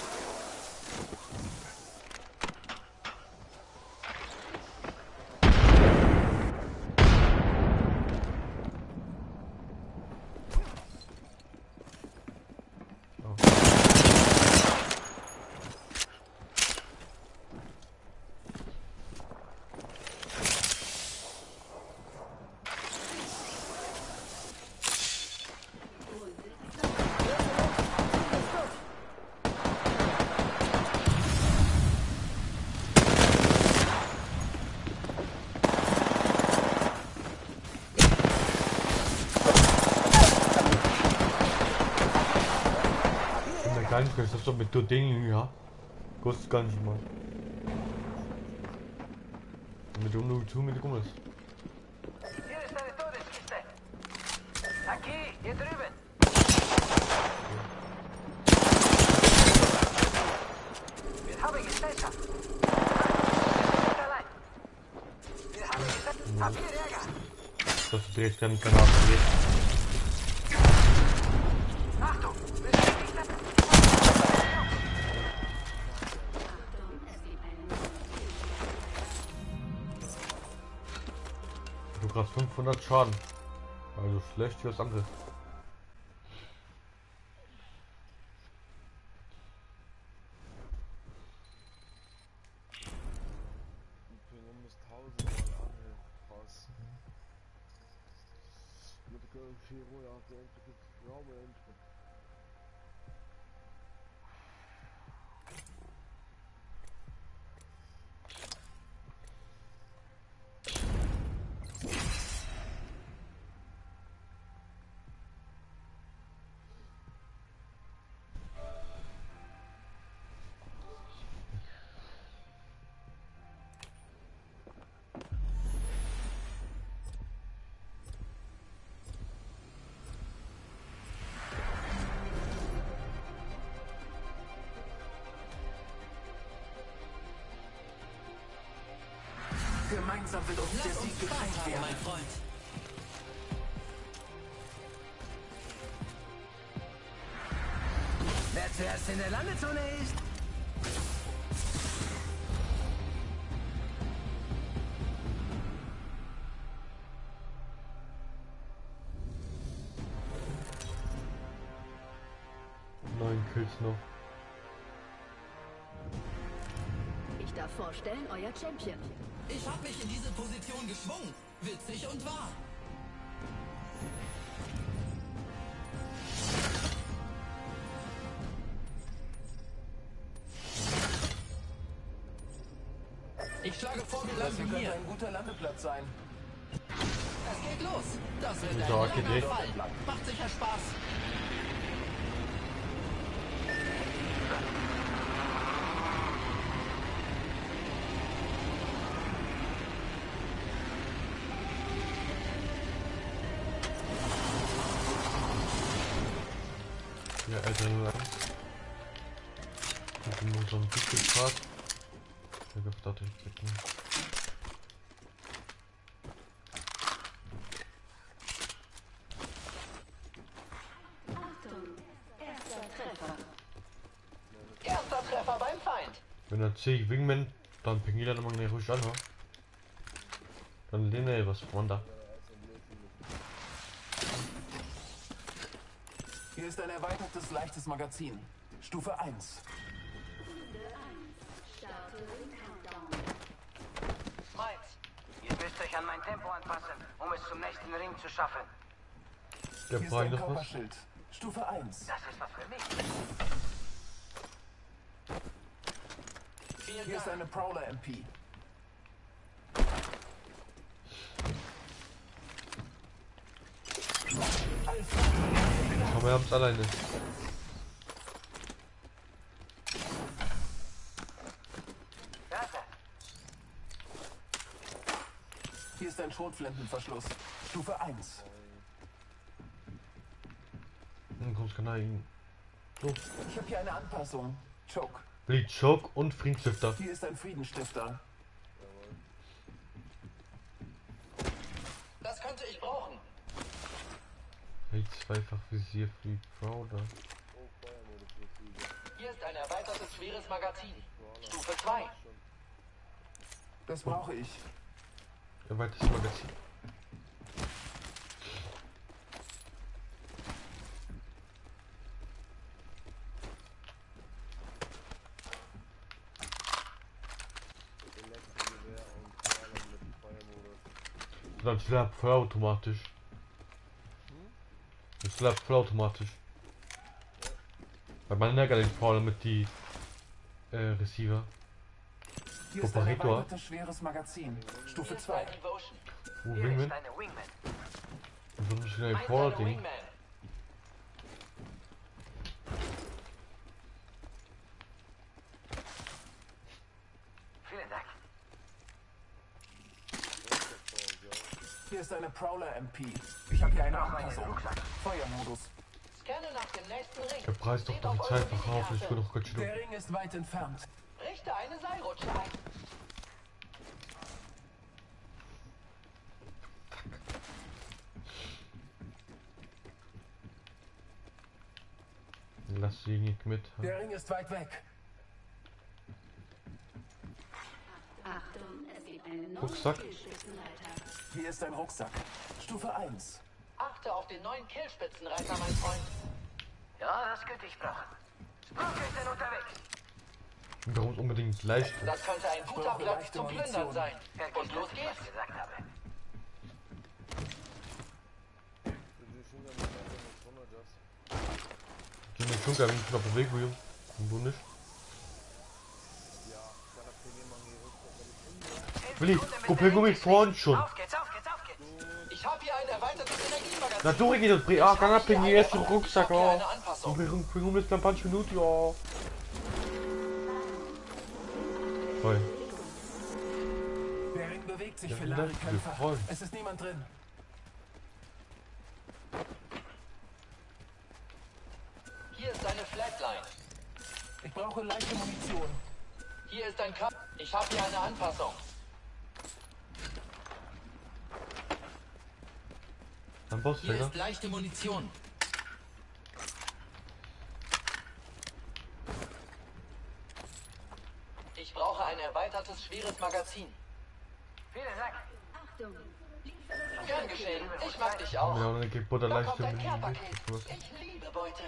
A: Gar nicht, das ist doch mit der Ding, ja. Kostet gar nicht mal. Mit dem nur zu mit dem Gummis.
C: Hier ist eine Todeskiste. Aki, hier drüben. Wir haben Gesellschaft. Nicht allein. Wir haben Gesellschaft. Papierjäger.
A: Das ist direkt gar nicht danach.
C: Achtung, wir sind nicht da.
A: Du kriegst 500 Schaden. Also schlecht wie das andere.
B: Man muss 1000-mal anhören. Krass. Mit der Chiro, ja, der entwickelt. Ja, aber entwickelt.
D: Gemeinsam wird uns der
F: Lass
D: Sieg
F: uns Spaß
D: geschenkt
F: haben,
D: werden.
F: mein Freund.
C: Wer zuerst in der Landezone ist.
A: Neun Kills noch.
E: Ich darf vorstellen, euer Champion.
F: Ich habe mich in diese Position geschwungen. Witzig und wahr. Ich schlage vor, wir
D: Das hier
F: landen
D: könnte
F: hier.
D: ein guter Landeplatz sein.
F: Es geht los. Das wird
A: Ja,
F: ein
A: okay,
F: langer
A: nee.
F: Fall. Macht sicher Spaß.
A: Ja, Alter, nur so ein bisschen Fahrt. Ich hab gedacht, ich krieg nicht.
F: Erster Treffer beim Feind.
A: Wenn er 10 Wingman, dann ping jeder nochmal nicht ruhig an, wa? Dann lehne ich was von da.
D: Hier ist ein erweitertes leichtes Magazin. Stufe 1.
C: Miles, ihr müsst euch an mein Tempo anpassen, um es zum nächsten Ring zu schaffen.
A: Der
D: Hier ist
A: braucht
D: ein
A: noch was.
D: Körperschild. Stufe 1.
C: Das ist was für mich.
F: Vielen
D: Hier ist
F: Dank.
D: eine Prowler MP.
A: Aber wir haben's alleine.
C: Warte,
D: Hier ist ein Schrotflintenverschluss. Stufe 1.
A: Dann kommst du rein. So.
D: Ich habe hier eine Anpassung. Choke.
A: Bleed Choke und Friedensstifter.
D: Hier ist ein Friedensstifter.
F: Das könnte ich brauchen.
A: Hey, zweifach Visier für die Prowler.
F: Hier ist ein erweitertes schweres Magazin. Stufe 2.
D: Das brauche ich.
A: Erweitertes Magazin. Dann slap vollautomatisch. Das slap vollautomatisch. Weil man ärgert den Prowler mit die Receiver.
D: Hier ist ein
A: Operator.
D: erweitertes schweres Magazin. Stufe
F: Hier ist
D: 2.
F: ein Devotion.
A: Wo
C: hier
A: Wingman?
C: ist eine Wingman.
A: Und so ein schnell
F: Eins
A: Prowler
F: eine
A: Ding.
F: Wingman.
C: Vielen Dank.
D: Hier ist eine Prowler MP. Ich habe hier eine Anpassung. Feuermodus.
F: Scanne nach dem nächsten Ring.
A: Der Preis doch
F: Steht
A: noch
F: auf
A: die
F: eurer
A: Zeit auf. Ich bin
F: Minikarte.
A: noch ganz schön.
D: Der Ring ist weit entfernt.
F: Richte eine Seilrutsche ein.
A: Lass sie nicht mit.
D: Der Ring ist weit weg.
E: Achtung, es gibt einen neuen
A: Rucksack.
E: Spitzenreiter.
D: Hier ist ein Rucksack. Stufe 1.
F: Achte auf den neuen Killspitzenreiter, mein Freund.
C: Ja, das könnte ich brauchen. Sprung ist denn unterwegs.
A: Warum unbedingt leicht?
F: Das könnte ein guter
D: brauche
F: Platz
D: leichte
F: zum
D: Munition.
F: Plündern sein.
C: Vergiss,
F: Und los
C: was ich
F: geht's.
C: gesagt habe.
A: Ich bin schon gar nicht auf der Weg, William. Und du nicht? Willi, Gummi vorn schon.
C: Auf geht's, auf geht's, auf geht's.
F: Ich habe hier ein erweitertes Energiemagazin.
A: Natürlich geht das Bre. Ah, kann abhängen, die erste Rucksack,
F: Ich hab hier
A: oh.
F: eine Anpassung.
A: Und wir jetzt ein paar Minuten, ja. Voll.
D: Der Ring bewegt sich
A: Ja,
D: für
A: vielen Dank, wir
D: Larikämpfer.
A: freuen.
D: Es ist niemand drin.
F: Hier ist eine Flatline.
D: Ich brauche leichte Munition.
F: Hier ist ein Kap. Ich habe hier eine Anpassung.
A: Ein
F: Hier
A: Bossfänger.
F: ist leichte Munition. Ich brauche ein erweitertes schweres Magazin.
C: Vielen Dank.
E: Achtung,
F: Gern geschehen. Ich mag dich
A: Ja,
F: auch.
A: und dann geht Butter
F: Da
A: leicht
F: kommt
A: für
F: ein
A: mich.
F: Care-Paket. Ich liebe Beute.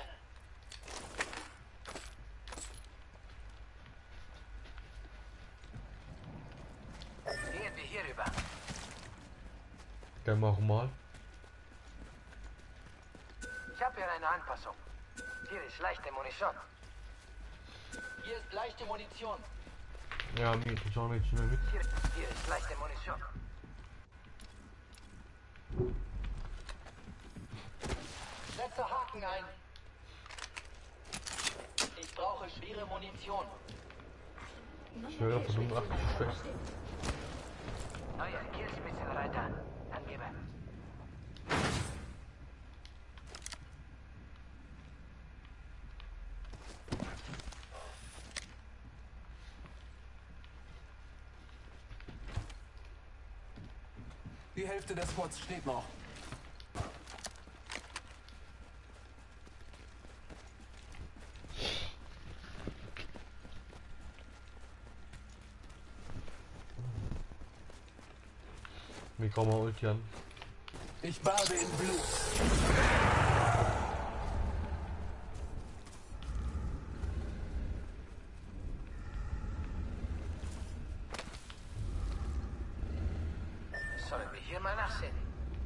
C: Gehen wir hier rüber.
A: Gerne mal mal.
C: Ich habe hier eine Anpassung. Hier ist leichte Munition.
F: Hier ist leichte Munition.
A: Ja, mir tut auch nicht schnell mit.
C: Hier ist leichte Munition.
F: Setze Haken ein. Ich brauche schwere Munition.
A: Schwerer von 85 Stück.
C: Neuer Killspitzenreiter. Angebe.
D: Die Hälfte der Squads steht noch.
A: Wie kommen wir Ulti an?
D: Ich bade in Blut.
C: Sollen wir hier mal nachsehen?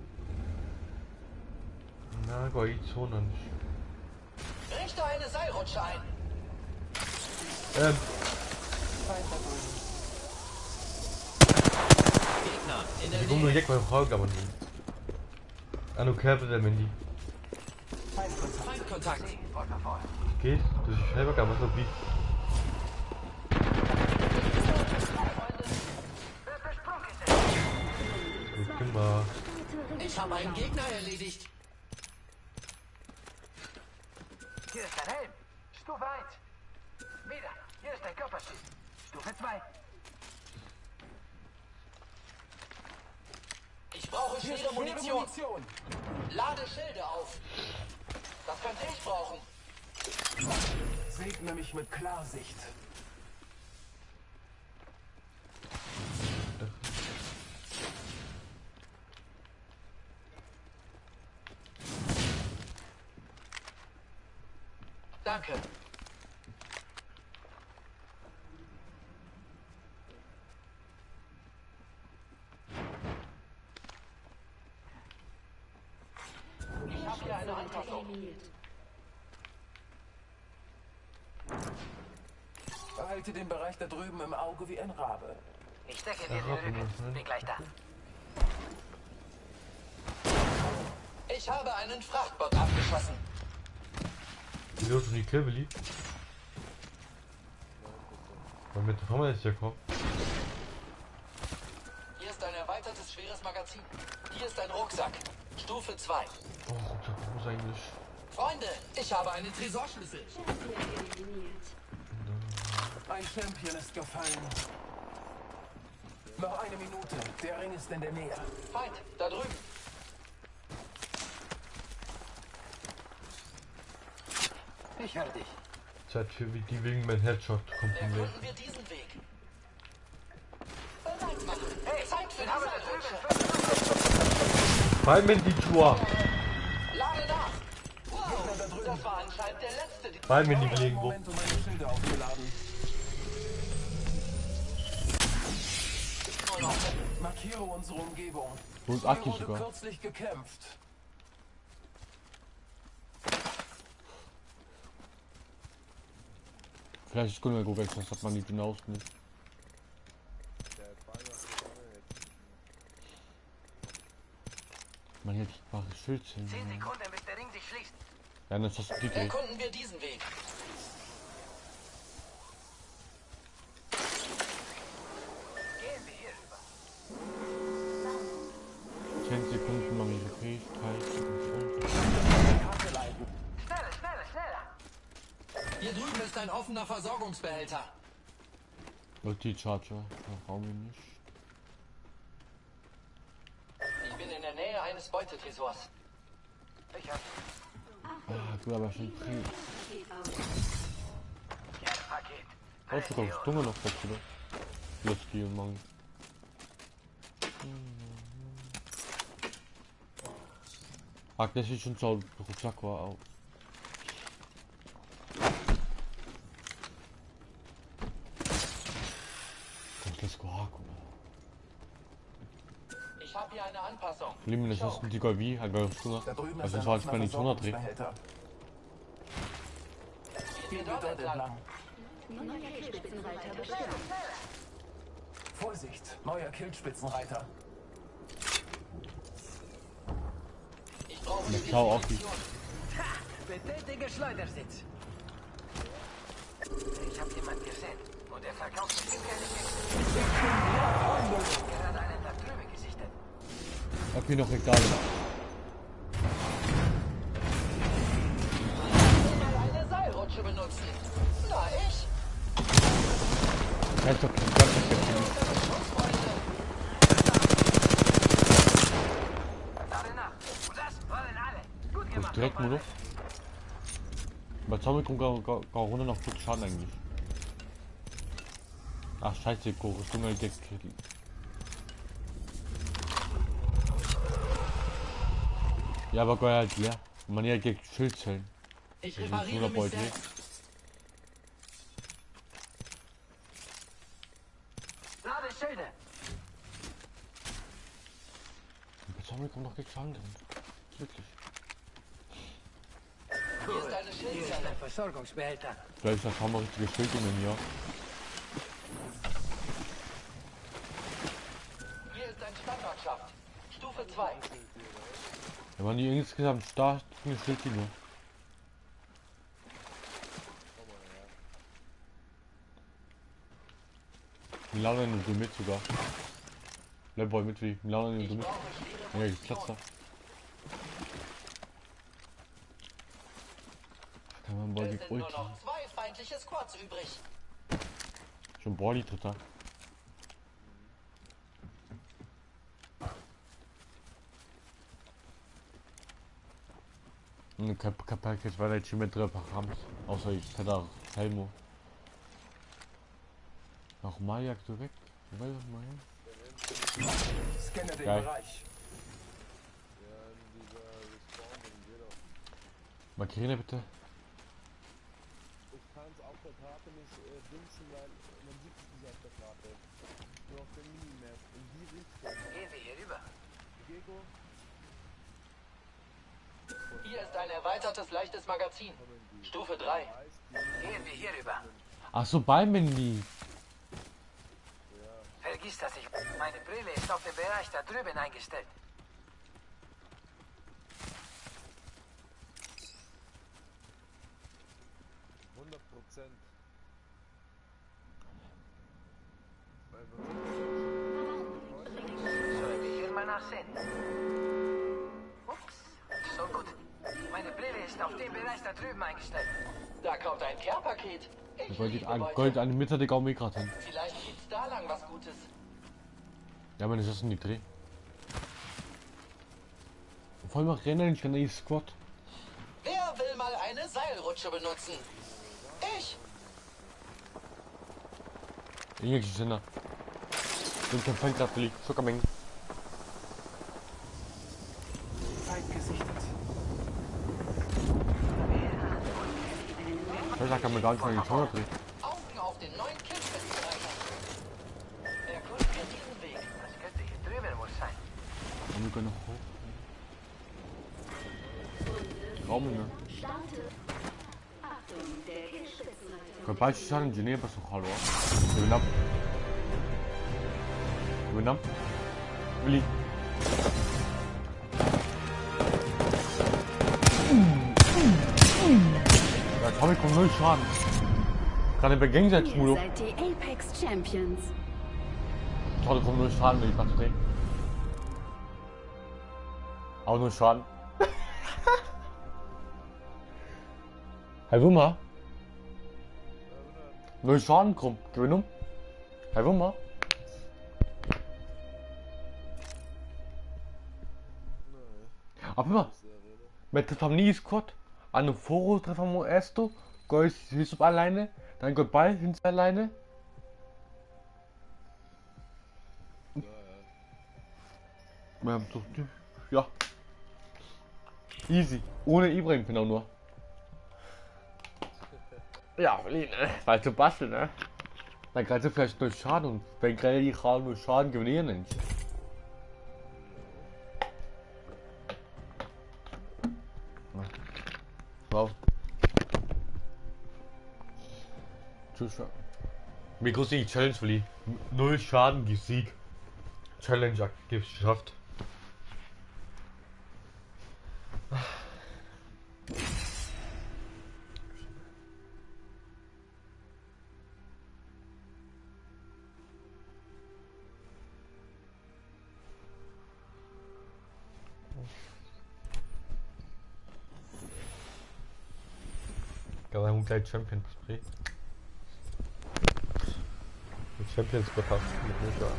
A: Na, geht so noch nicht.
F: Richte eine Seilrutsche ein. Gegner in der
A: Ik kom
F: Nähe.
A: door Jack met een vrouw kan niet. En ook hebben ze niet.
F: Feindkontakt.
C: Por favor.
A: Geht, dus ich selber kann man so wie. Gut gemacht.
F: Ich habe einen Gegner erledigt.
C: Hier ist dein Helm. Stufe 1. Wieder. Hier ist dein Körperschild. Stufe 2.
F: Ich brauche schwere Munition. Lade Schilde auf. Das könnte ich brauchen.
D: Segne mich mit Klarsicht.
F: Danke. Ich habe hier eine Anpassung.
D: Behalte den Bereich da drüben im Auge wie ein Rabe.
C: Ich decke dir den Rücken. Bin gleich da.
F: Ich habe einen Frachtbot abgeschossen.
A: Die Leute die Kill beliebt. Und mit der Firma ist ja gekommen.
F: Hier ist ein erweitertes schweres Magazin. Hier ist ein Rucksack. Stufe 2.
A: Oh, Rucksack muss eigentlich.
F: Freunde, ich habe einen Tresorschlüssel.
D: Ein Champion ist gefallen. Noch eine Minute. Der Ring ist in der Nähe.
F: Feind, da drüben.
C: Ich höre dich.
A: Zeit für wie die wegen mein Headshot kommt vom Weg.
F: Erkunden wir diesen Weg. Bereit machen. Hey, Zeit für die Seilrutsche.
A: Bei mir die Tour.
F: Lade nach. Wow, das war anscheinend der letzte.
A: Bei mir die gelegen wo.
D: Moment, um meine Schilde aufzuladen.
F: Nur noch.
D: Markiere unsere Umgebung.
A: Wo ist
D: Hier
A: Aki
D: wurde
A: sogar?
D: kürzlich gekämpft.
A: Vielleicht ist Gunnar gewechselt, das hat man nicht hinaus nicht. Man jetzt einfach Schild
C: 10 Sekunden, bis der Ring sich schließt.
A: Ja, dann ist das die Idee.
F: Erkunden wir diesen Weg.
C: Gehen wir hier rüber.
A: 10 Sekunden man ihre Fähigkeit und
D: Karte leiten.
C: Schneller, schneller, schneller.
F: Hier drüben ist ein offener Versorgungsbehälter.
A: Multi-Charger. Warum nicht?
F: Ich bin in der Nähe eines Beutetresors.
C: Ich hab
A: Ah, gut, aber schon viel.
C: Paket.
A: Oh, sogar das Dumme noch dazu. Let's go, Mann. Ach, das ist schon so Rucksack war auch. Let's go, Haku.
F: Ich habe hier eine Anpassung.
A: Lieben, das ist ein Dicker wie, hat bei Stunde.
D: Da drüben
A: Also
D: ist
A: das
D: ein
A: war als
D: offener
A: man die Zone dreht.
D: Versorgungsbehälter.
F: Gehen wir
D: Gehen wir
F: dort
D: dort
F: entlang.
D: entlang.
E: Neuer Killspitzenreiter bestimmt.
D: Vorsicht, neuer Killspitzenreiter.
F: Ich brauche
A: Eine Klau auf die.
F: Betätige Schleudersitz. Ich habe jemanden gesehen und er verkauft bestimmt keine Kekse. Gerade einen da drüben gesichtet.
A: Okay, noch Regale.
F: Mal eine Seilrutsche benutzen. Na, ich?
A: Kann ich doch ganz vergessen.
F: Danach. Und das wollen alle. Gut
A: Das
F: gemacht.
A: ist direkt nur noch. Bei Zombie kommt gar runter noch gut Schaden eigentlich. Ach scheiße, Rüstung gekillt. Ja, aber geil halt leer. Man ja gegen Schildzellen.
F: Ich
A: Das ist
F: repariere
A: nur
F: mich
A: Beute.
F: selbst. Lade Schilde.
A: Bei Zombie kommt noch gegen Schaden drin. Wirklich.
F: Hier ist eine
C: Hier ist
F: Schildzelle.
C: ein Versorgungsbehälter.
A: Vielleicht ist das haben wir richtige Schildungen hier.
F: Hier ist ein Standardschacht. Stufe 2.
A: Da waren die insgesamt stark eine Schildlinie. Milano nimmt du mit sogar. Leibboy mit wie. Milano nimmt du mit. Ja, ich platz da. Kann man Boy
F: Es
A: gegen
F: sind nur
A: Ulti.
F: noch 2 feindliche Squads übrig.
A: Schon Body dritter. Und Kapelle jetzt weiter jetzt mit drei Rams. Außer ich hätte auch Helmo. Noch mal jagst du weg. Wo war das mal hin?
D: Scanne den
A: Geil.
D: Bereich.
B: Ja, in dieser Respawn-Ding geht auch.
A: Markiere bitte.
B: Ich kann es auf der Karte nicht dingsen, weil man sieht es nicht auf der Karte. Nur auf der Minimap. In die Richtung.
C: Gehen wir hier rüber.
B: Gego,
F: Hier ist ein erweitertes leichtes Magazin. Stufe 3.
C: Gehen wir hier rüber.
A: Ach so, bei Mandy.
C: Vergiss das, meine Brille ist auf den Bereich da drüben eingestellt.
B: %.
C: Sollen wir hier mal nachsehen? Ups, so gut. Meine Brille ist auf den Bereich da drüben eingestellt.
F: Da kommt ein Care-Paket. Ich
A: Gold
F: liebe
A: an
F: Beute.
A: Gold an die Mitte, der mir gerade hin.
F: Vielleicht gibt's da lang was Gutes.
A: Ja, man ist das in die Dreh. Voll mal rennen, ich kann nicht Squad.
F: Wer will mal eine Seilrutsche benutzen? Ich.
A: Irgendwelche Sinne. Den Kämpfer gerade liegt. Zuckermengen.
D: Feind gesichtet.
A: Ich kann mir gar nicht mal die Tonne drehen.
F: Augen auf den neuen Killspitzenreiter. Erkunden diesen Weg.
C: Das könnte hier drüben wohl sein.
A: Und wir können noch hoch. Raum, ne?
E: Starte. Achtung, der Killspitzenreiter.
A: Goodbye, Schaden, Geneva, so hallo. Gewinn ab. Gewinn ab. Willi. Ja, Tommy kommt null Schaden. Gerade bei
E: Ihr
A: Gegenseitigschmulo.
E: seid die Apex Champions.
A: Tommy kommt null Schaden, wenn ich was drehe. Auch nur Schaden. Herr Wummer. Null Schaden, krumm. Gewinn um. Herr Wummer. Aber wir treffen nie Squad. An dem Foro treffen wir erst. Gold hilft alleine. Dann geht Ball hinter alleine. Wir haben so. Ja. Easy. Ohne Ibrahim genau nur. Ja, ne? Weil zu basteln, ne? Dann kannst du vielleicht durch Schaden und wenn gerade die gerade nur Schaden gewinnen nicht. Wow. Zuschauer. Wie groß ist die Challenge, Willi? Null Schaden, Sieg. Challenge geschafft. Cada un gleich Champions Prix. Mit Champions befasst, mit Mutter.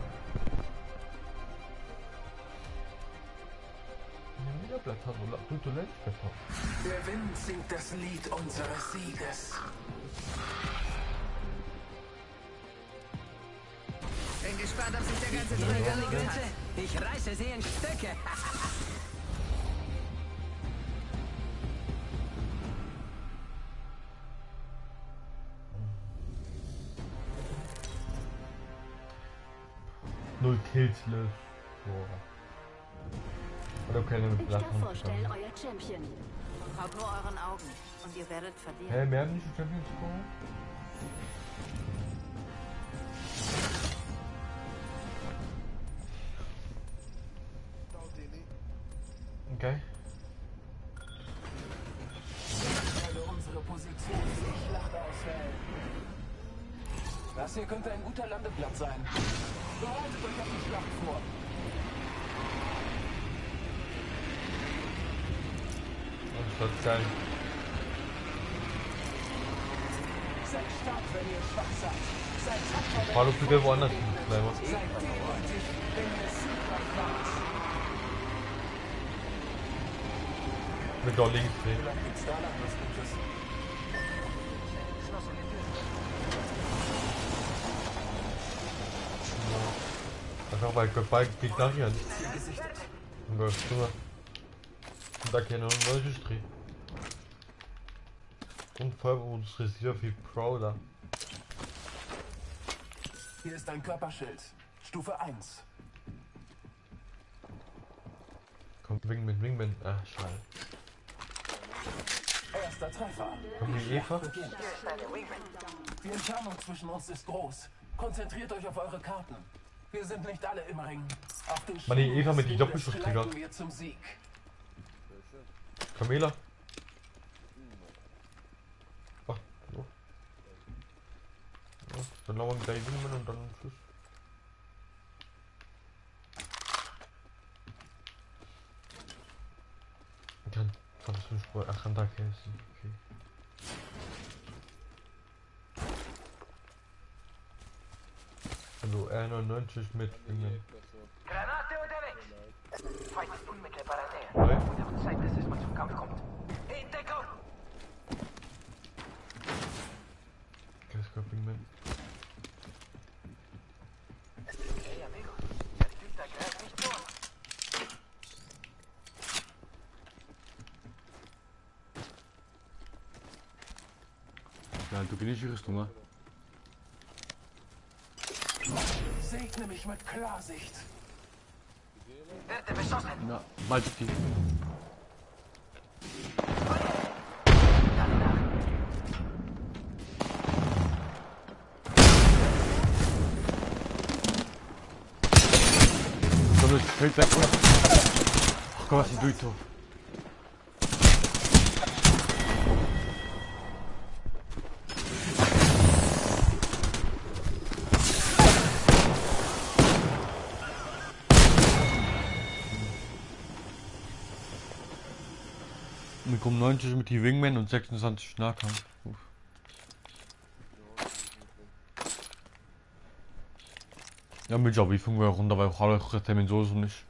D: Der Wind singt das Lied unseres Sieges.
G: Bin gespannt, ob sich der ganze Dreck anlegt hat.
F: Ich reiße sie in Stücke.
A: Null Kills löst. Oder keine
E: Ich darf
A: Sachen.
E: vorstellen, euer Champion.
G: Haut nur euren Augen und ihr werdet verlieren.
A: Hä, mehr haben nicht die Champions geholt?
B: Ciao, Deni.
A: Okay.
D: Werde unsere Position die Schlacht auswählen. Das hier könnte ein guter Landeplatz sein. Bereitet euch auf die Schlacht vor.
A: Das wird geil.
D: Seid stark, wenn ihr schwach seid. Seid tapfer, wenn
A: Hallo,
D: ihr
A: bitte woanders bleiben.
D: Seid demütig, wenn ihr siegreich wart.
A: Mit dort links drehen.
D: Vielleicht gibt's da lang was Gutes.
A: Einfach weil Goodbye geht nachher.
D: Ziel gesichtet.
A: Und da ist drüber. Und da keine neue Strich. Und Vollberufsresier wie Prowler.
D: Hier ist ein Körperschild. Stufe 1.
A: Kommt Wingman. Ah, schade.
D: Erster Treffer.
A: Kommt die Eva?
D: Beginnt.
F: Hier ist eine Wingman.
D: Die Entfernung zwischen uns ist groß. Konzentriert euch auf eure Karten. Wir sind nicht alle im Ring. Auf den
A: Mann, die
D: Schienen
A: Eva
D: des
A: mit die
D: Weges
A: Doppelschrift, Digga.
D: gelangen wir zum Sieg.
A: Kamela? Ach, so. Ja, dann lauern wir gleich Wingman und dann tschüss. Dann fand ich den Spur. Ach, an der Käse. Okay. Hallo, R99 mit Wingman.
F: Granate unterwegs. Feind ist unmittelbarer Nähe.
A: Nein.
F: Und Zeit, dass es mal zum Kampf kommt. In Deckung!
A: Käse, Wingman.
F: Hey, amigo. Der Typ da greift nicht zu uns.
A: Ja, du bin ich Rüstung, ne?
D: Segne mich mit Klarsicht.
F: Werde beschossen.
A: Na, bald die. So, das fällt weg, oder? Ach Gott, was ist durch, so. Mir kommen 90 mit die Wingman und 26 Nahkampf. Uff. Ja, mit Job, wie fangen wir runter, weil alle Termin so nicht.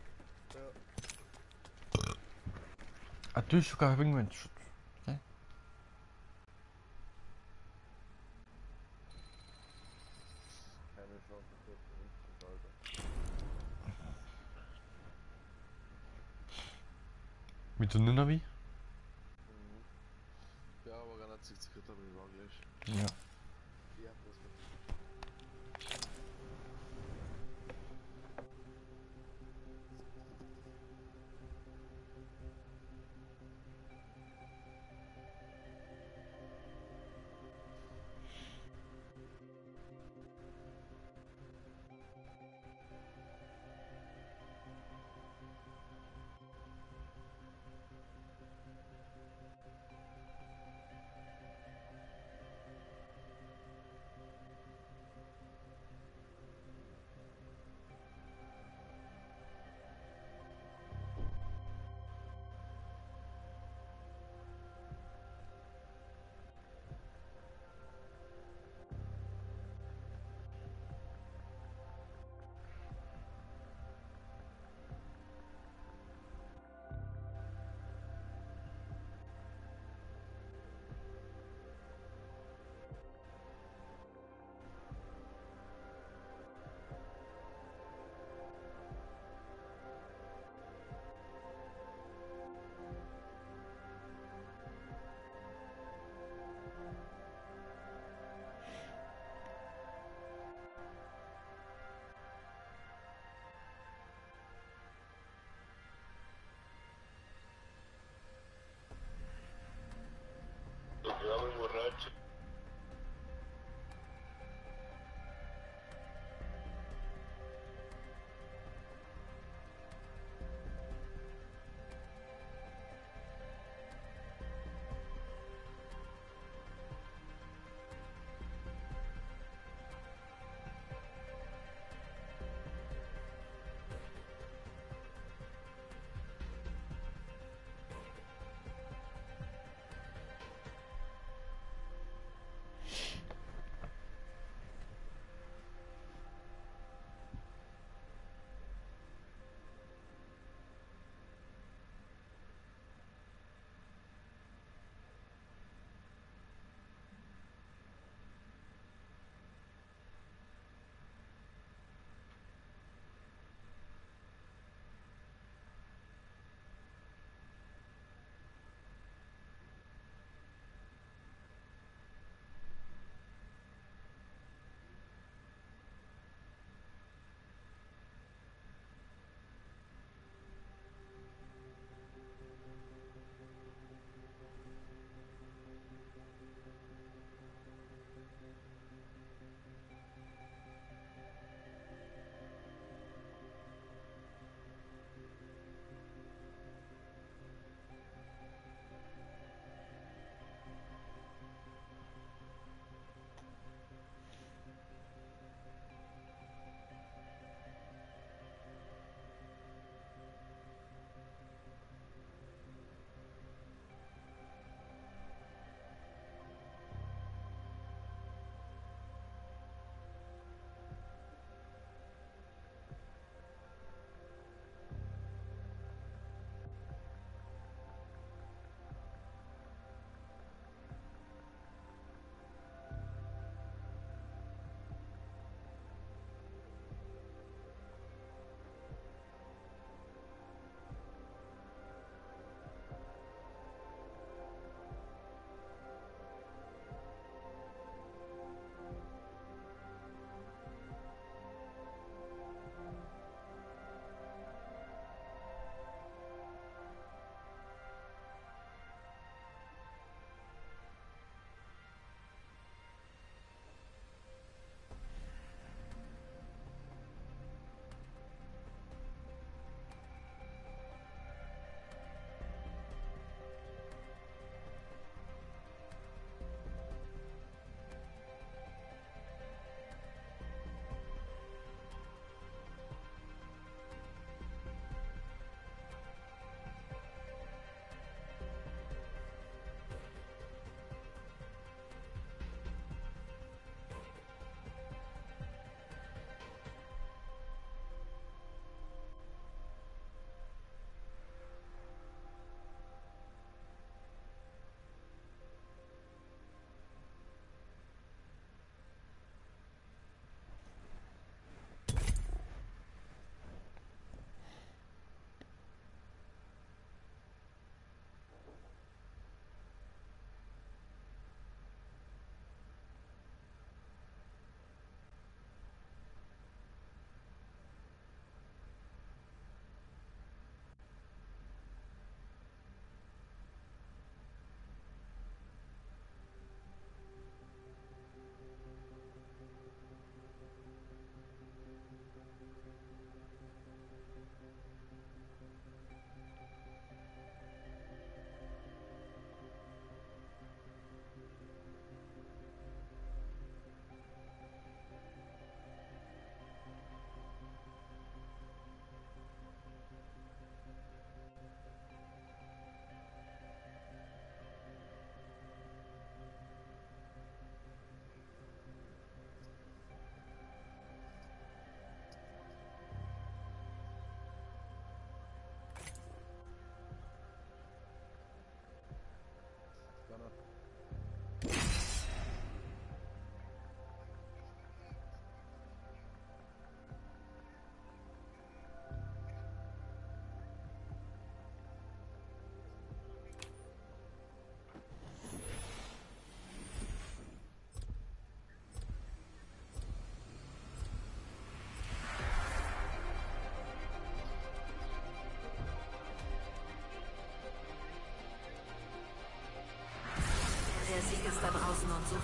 A: Natürlich sogar Wingman. Ne?
B: Keine Chance für uns, Alter.
A: Mit so Ninavi?
B: Ja, aber Granat sich Dritter bin war gleich.
A: Ja.
B: Ja, das wird.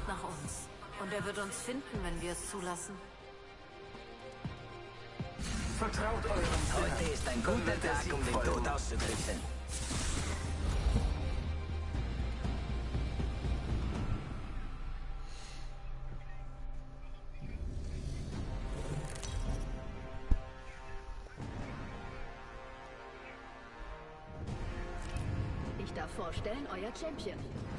G: nach uns. Und er wird uns finden, wenn wir es zulassen.
D: Vertraut eurem Trainer.
F: Heute ist ein guter Tag, um den Tod auszutricksen.
E: Ich darf vorstellen, euer Champion.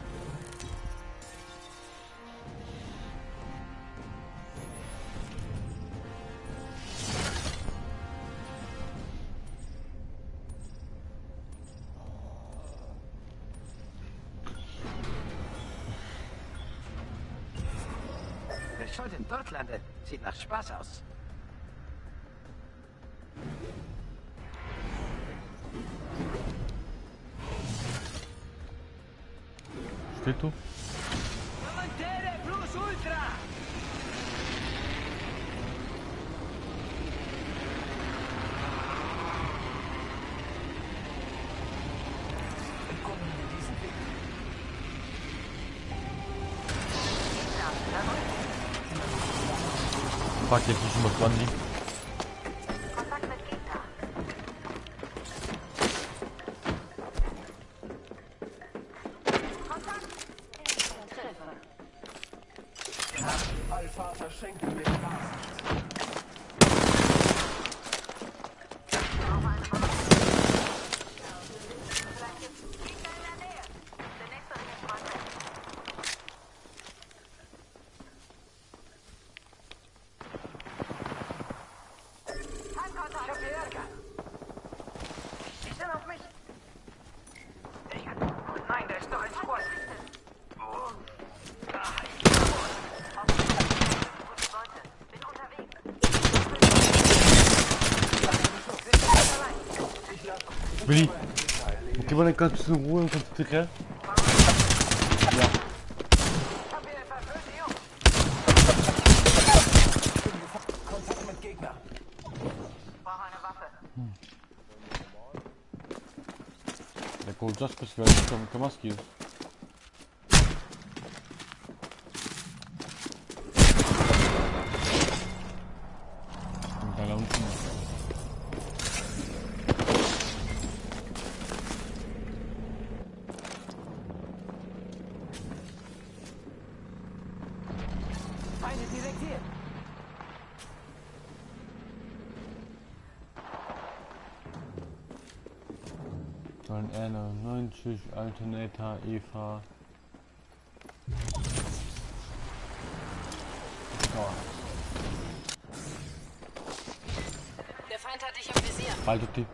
F: Wer schaut in dort landet? Sieht nach Spaß aus.
A: Steht du?
F: Avantere plus ultra!
D: Erkunden wir diesen Weg.
A: Fuck, jetzt ist schon was dran liegt.
F: Kontakt mit Gegner.
E: Treffer.
D: Allvater, schenke mir Kraft.
F: Vielleicht gibt's Gegner in der Nähe. Der nächste ist mal weg. Feindkontakt! Ich hab hier Ärger. Die sind auf mich. Oh nein, da ist noch ein Squad. Oh. Ah, ich bin gute Beute. Bin unterwegs.
A: Willi, gib mal eine ganz in Ruhe und konzentrieren. Ja.
F: Ich hab hier eine verwöhnte Jungs.
D: Kontakt mit Gegner.
F: Brauche eine Waffe.
A: Der Gold Just bis gleich zum Kamaski. Und da unten.
F: Feinde direkt hier.
A: Sollen R99, Alternator, Eva. Oh,
G: Der Feind hat dich im Visier.
A: haltet die.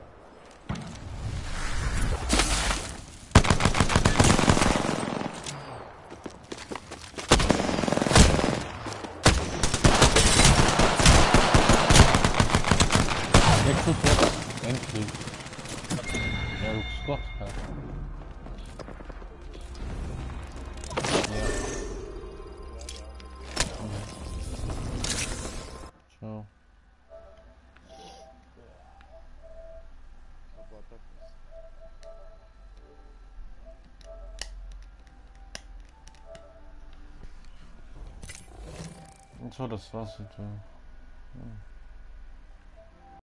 A: Endlich. Ja, du Scott. Ja. Ciao.
B: Aber das ist
A: Und so, das war's jetzt. Ja.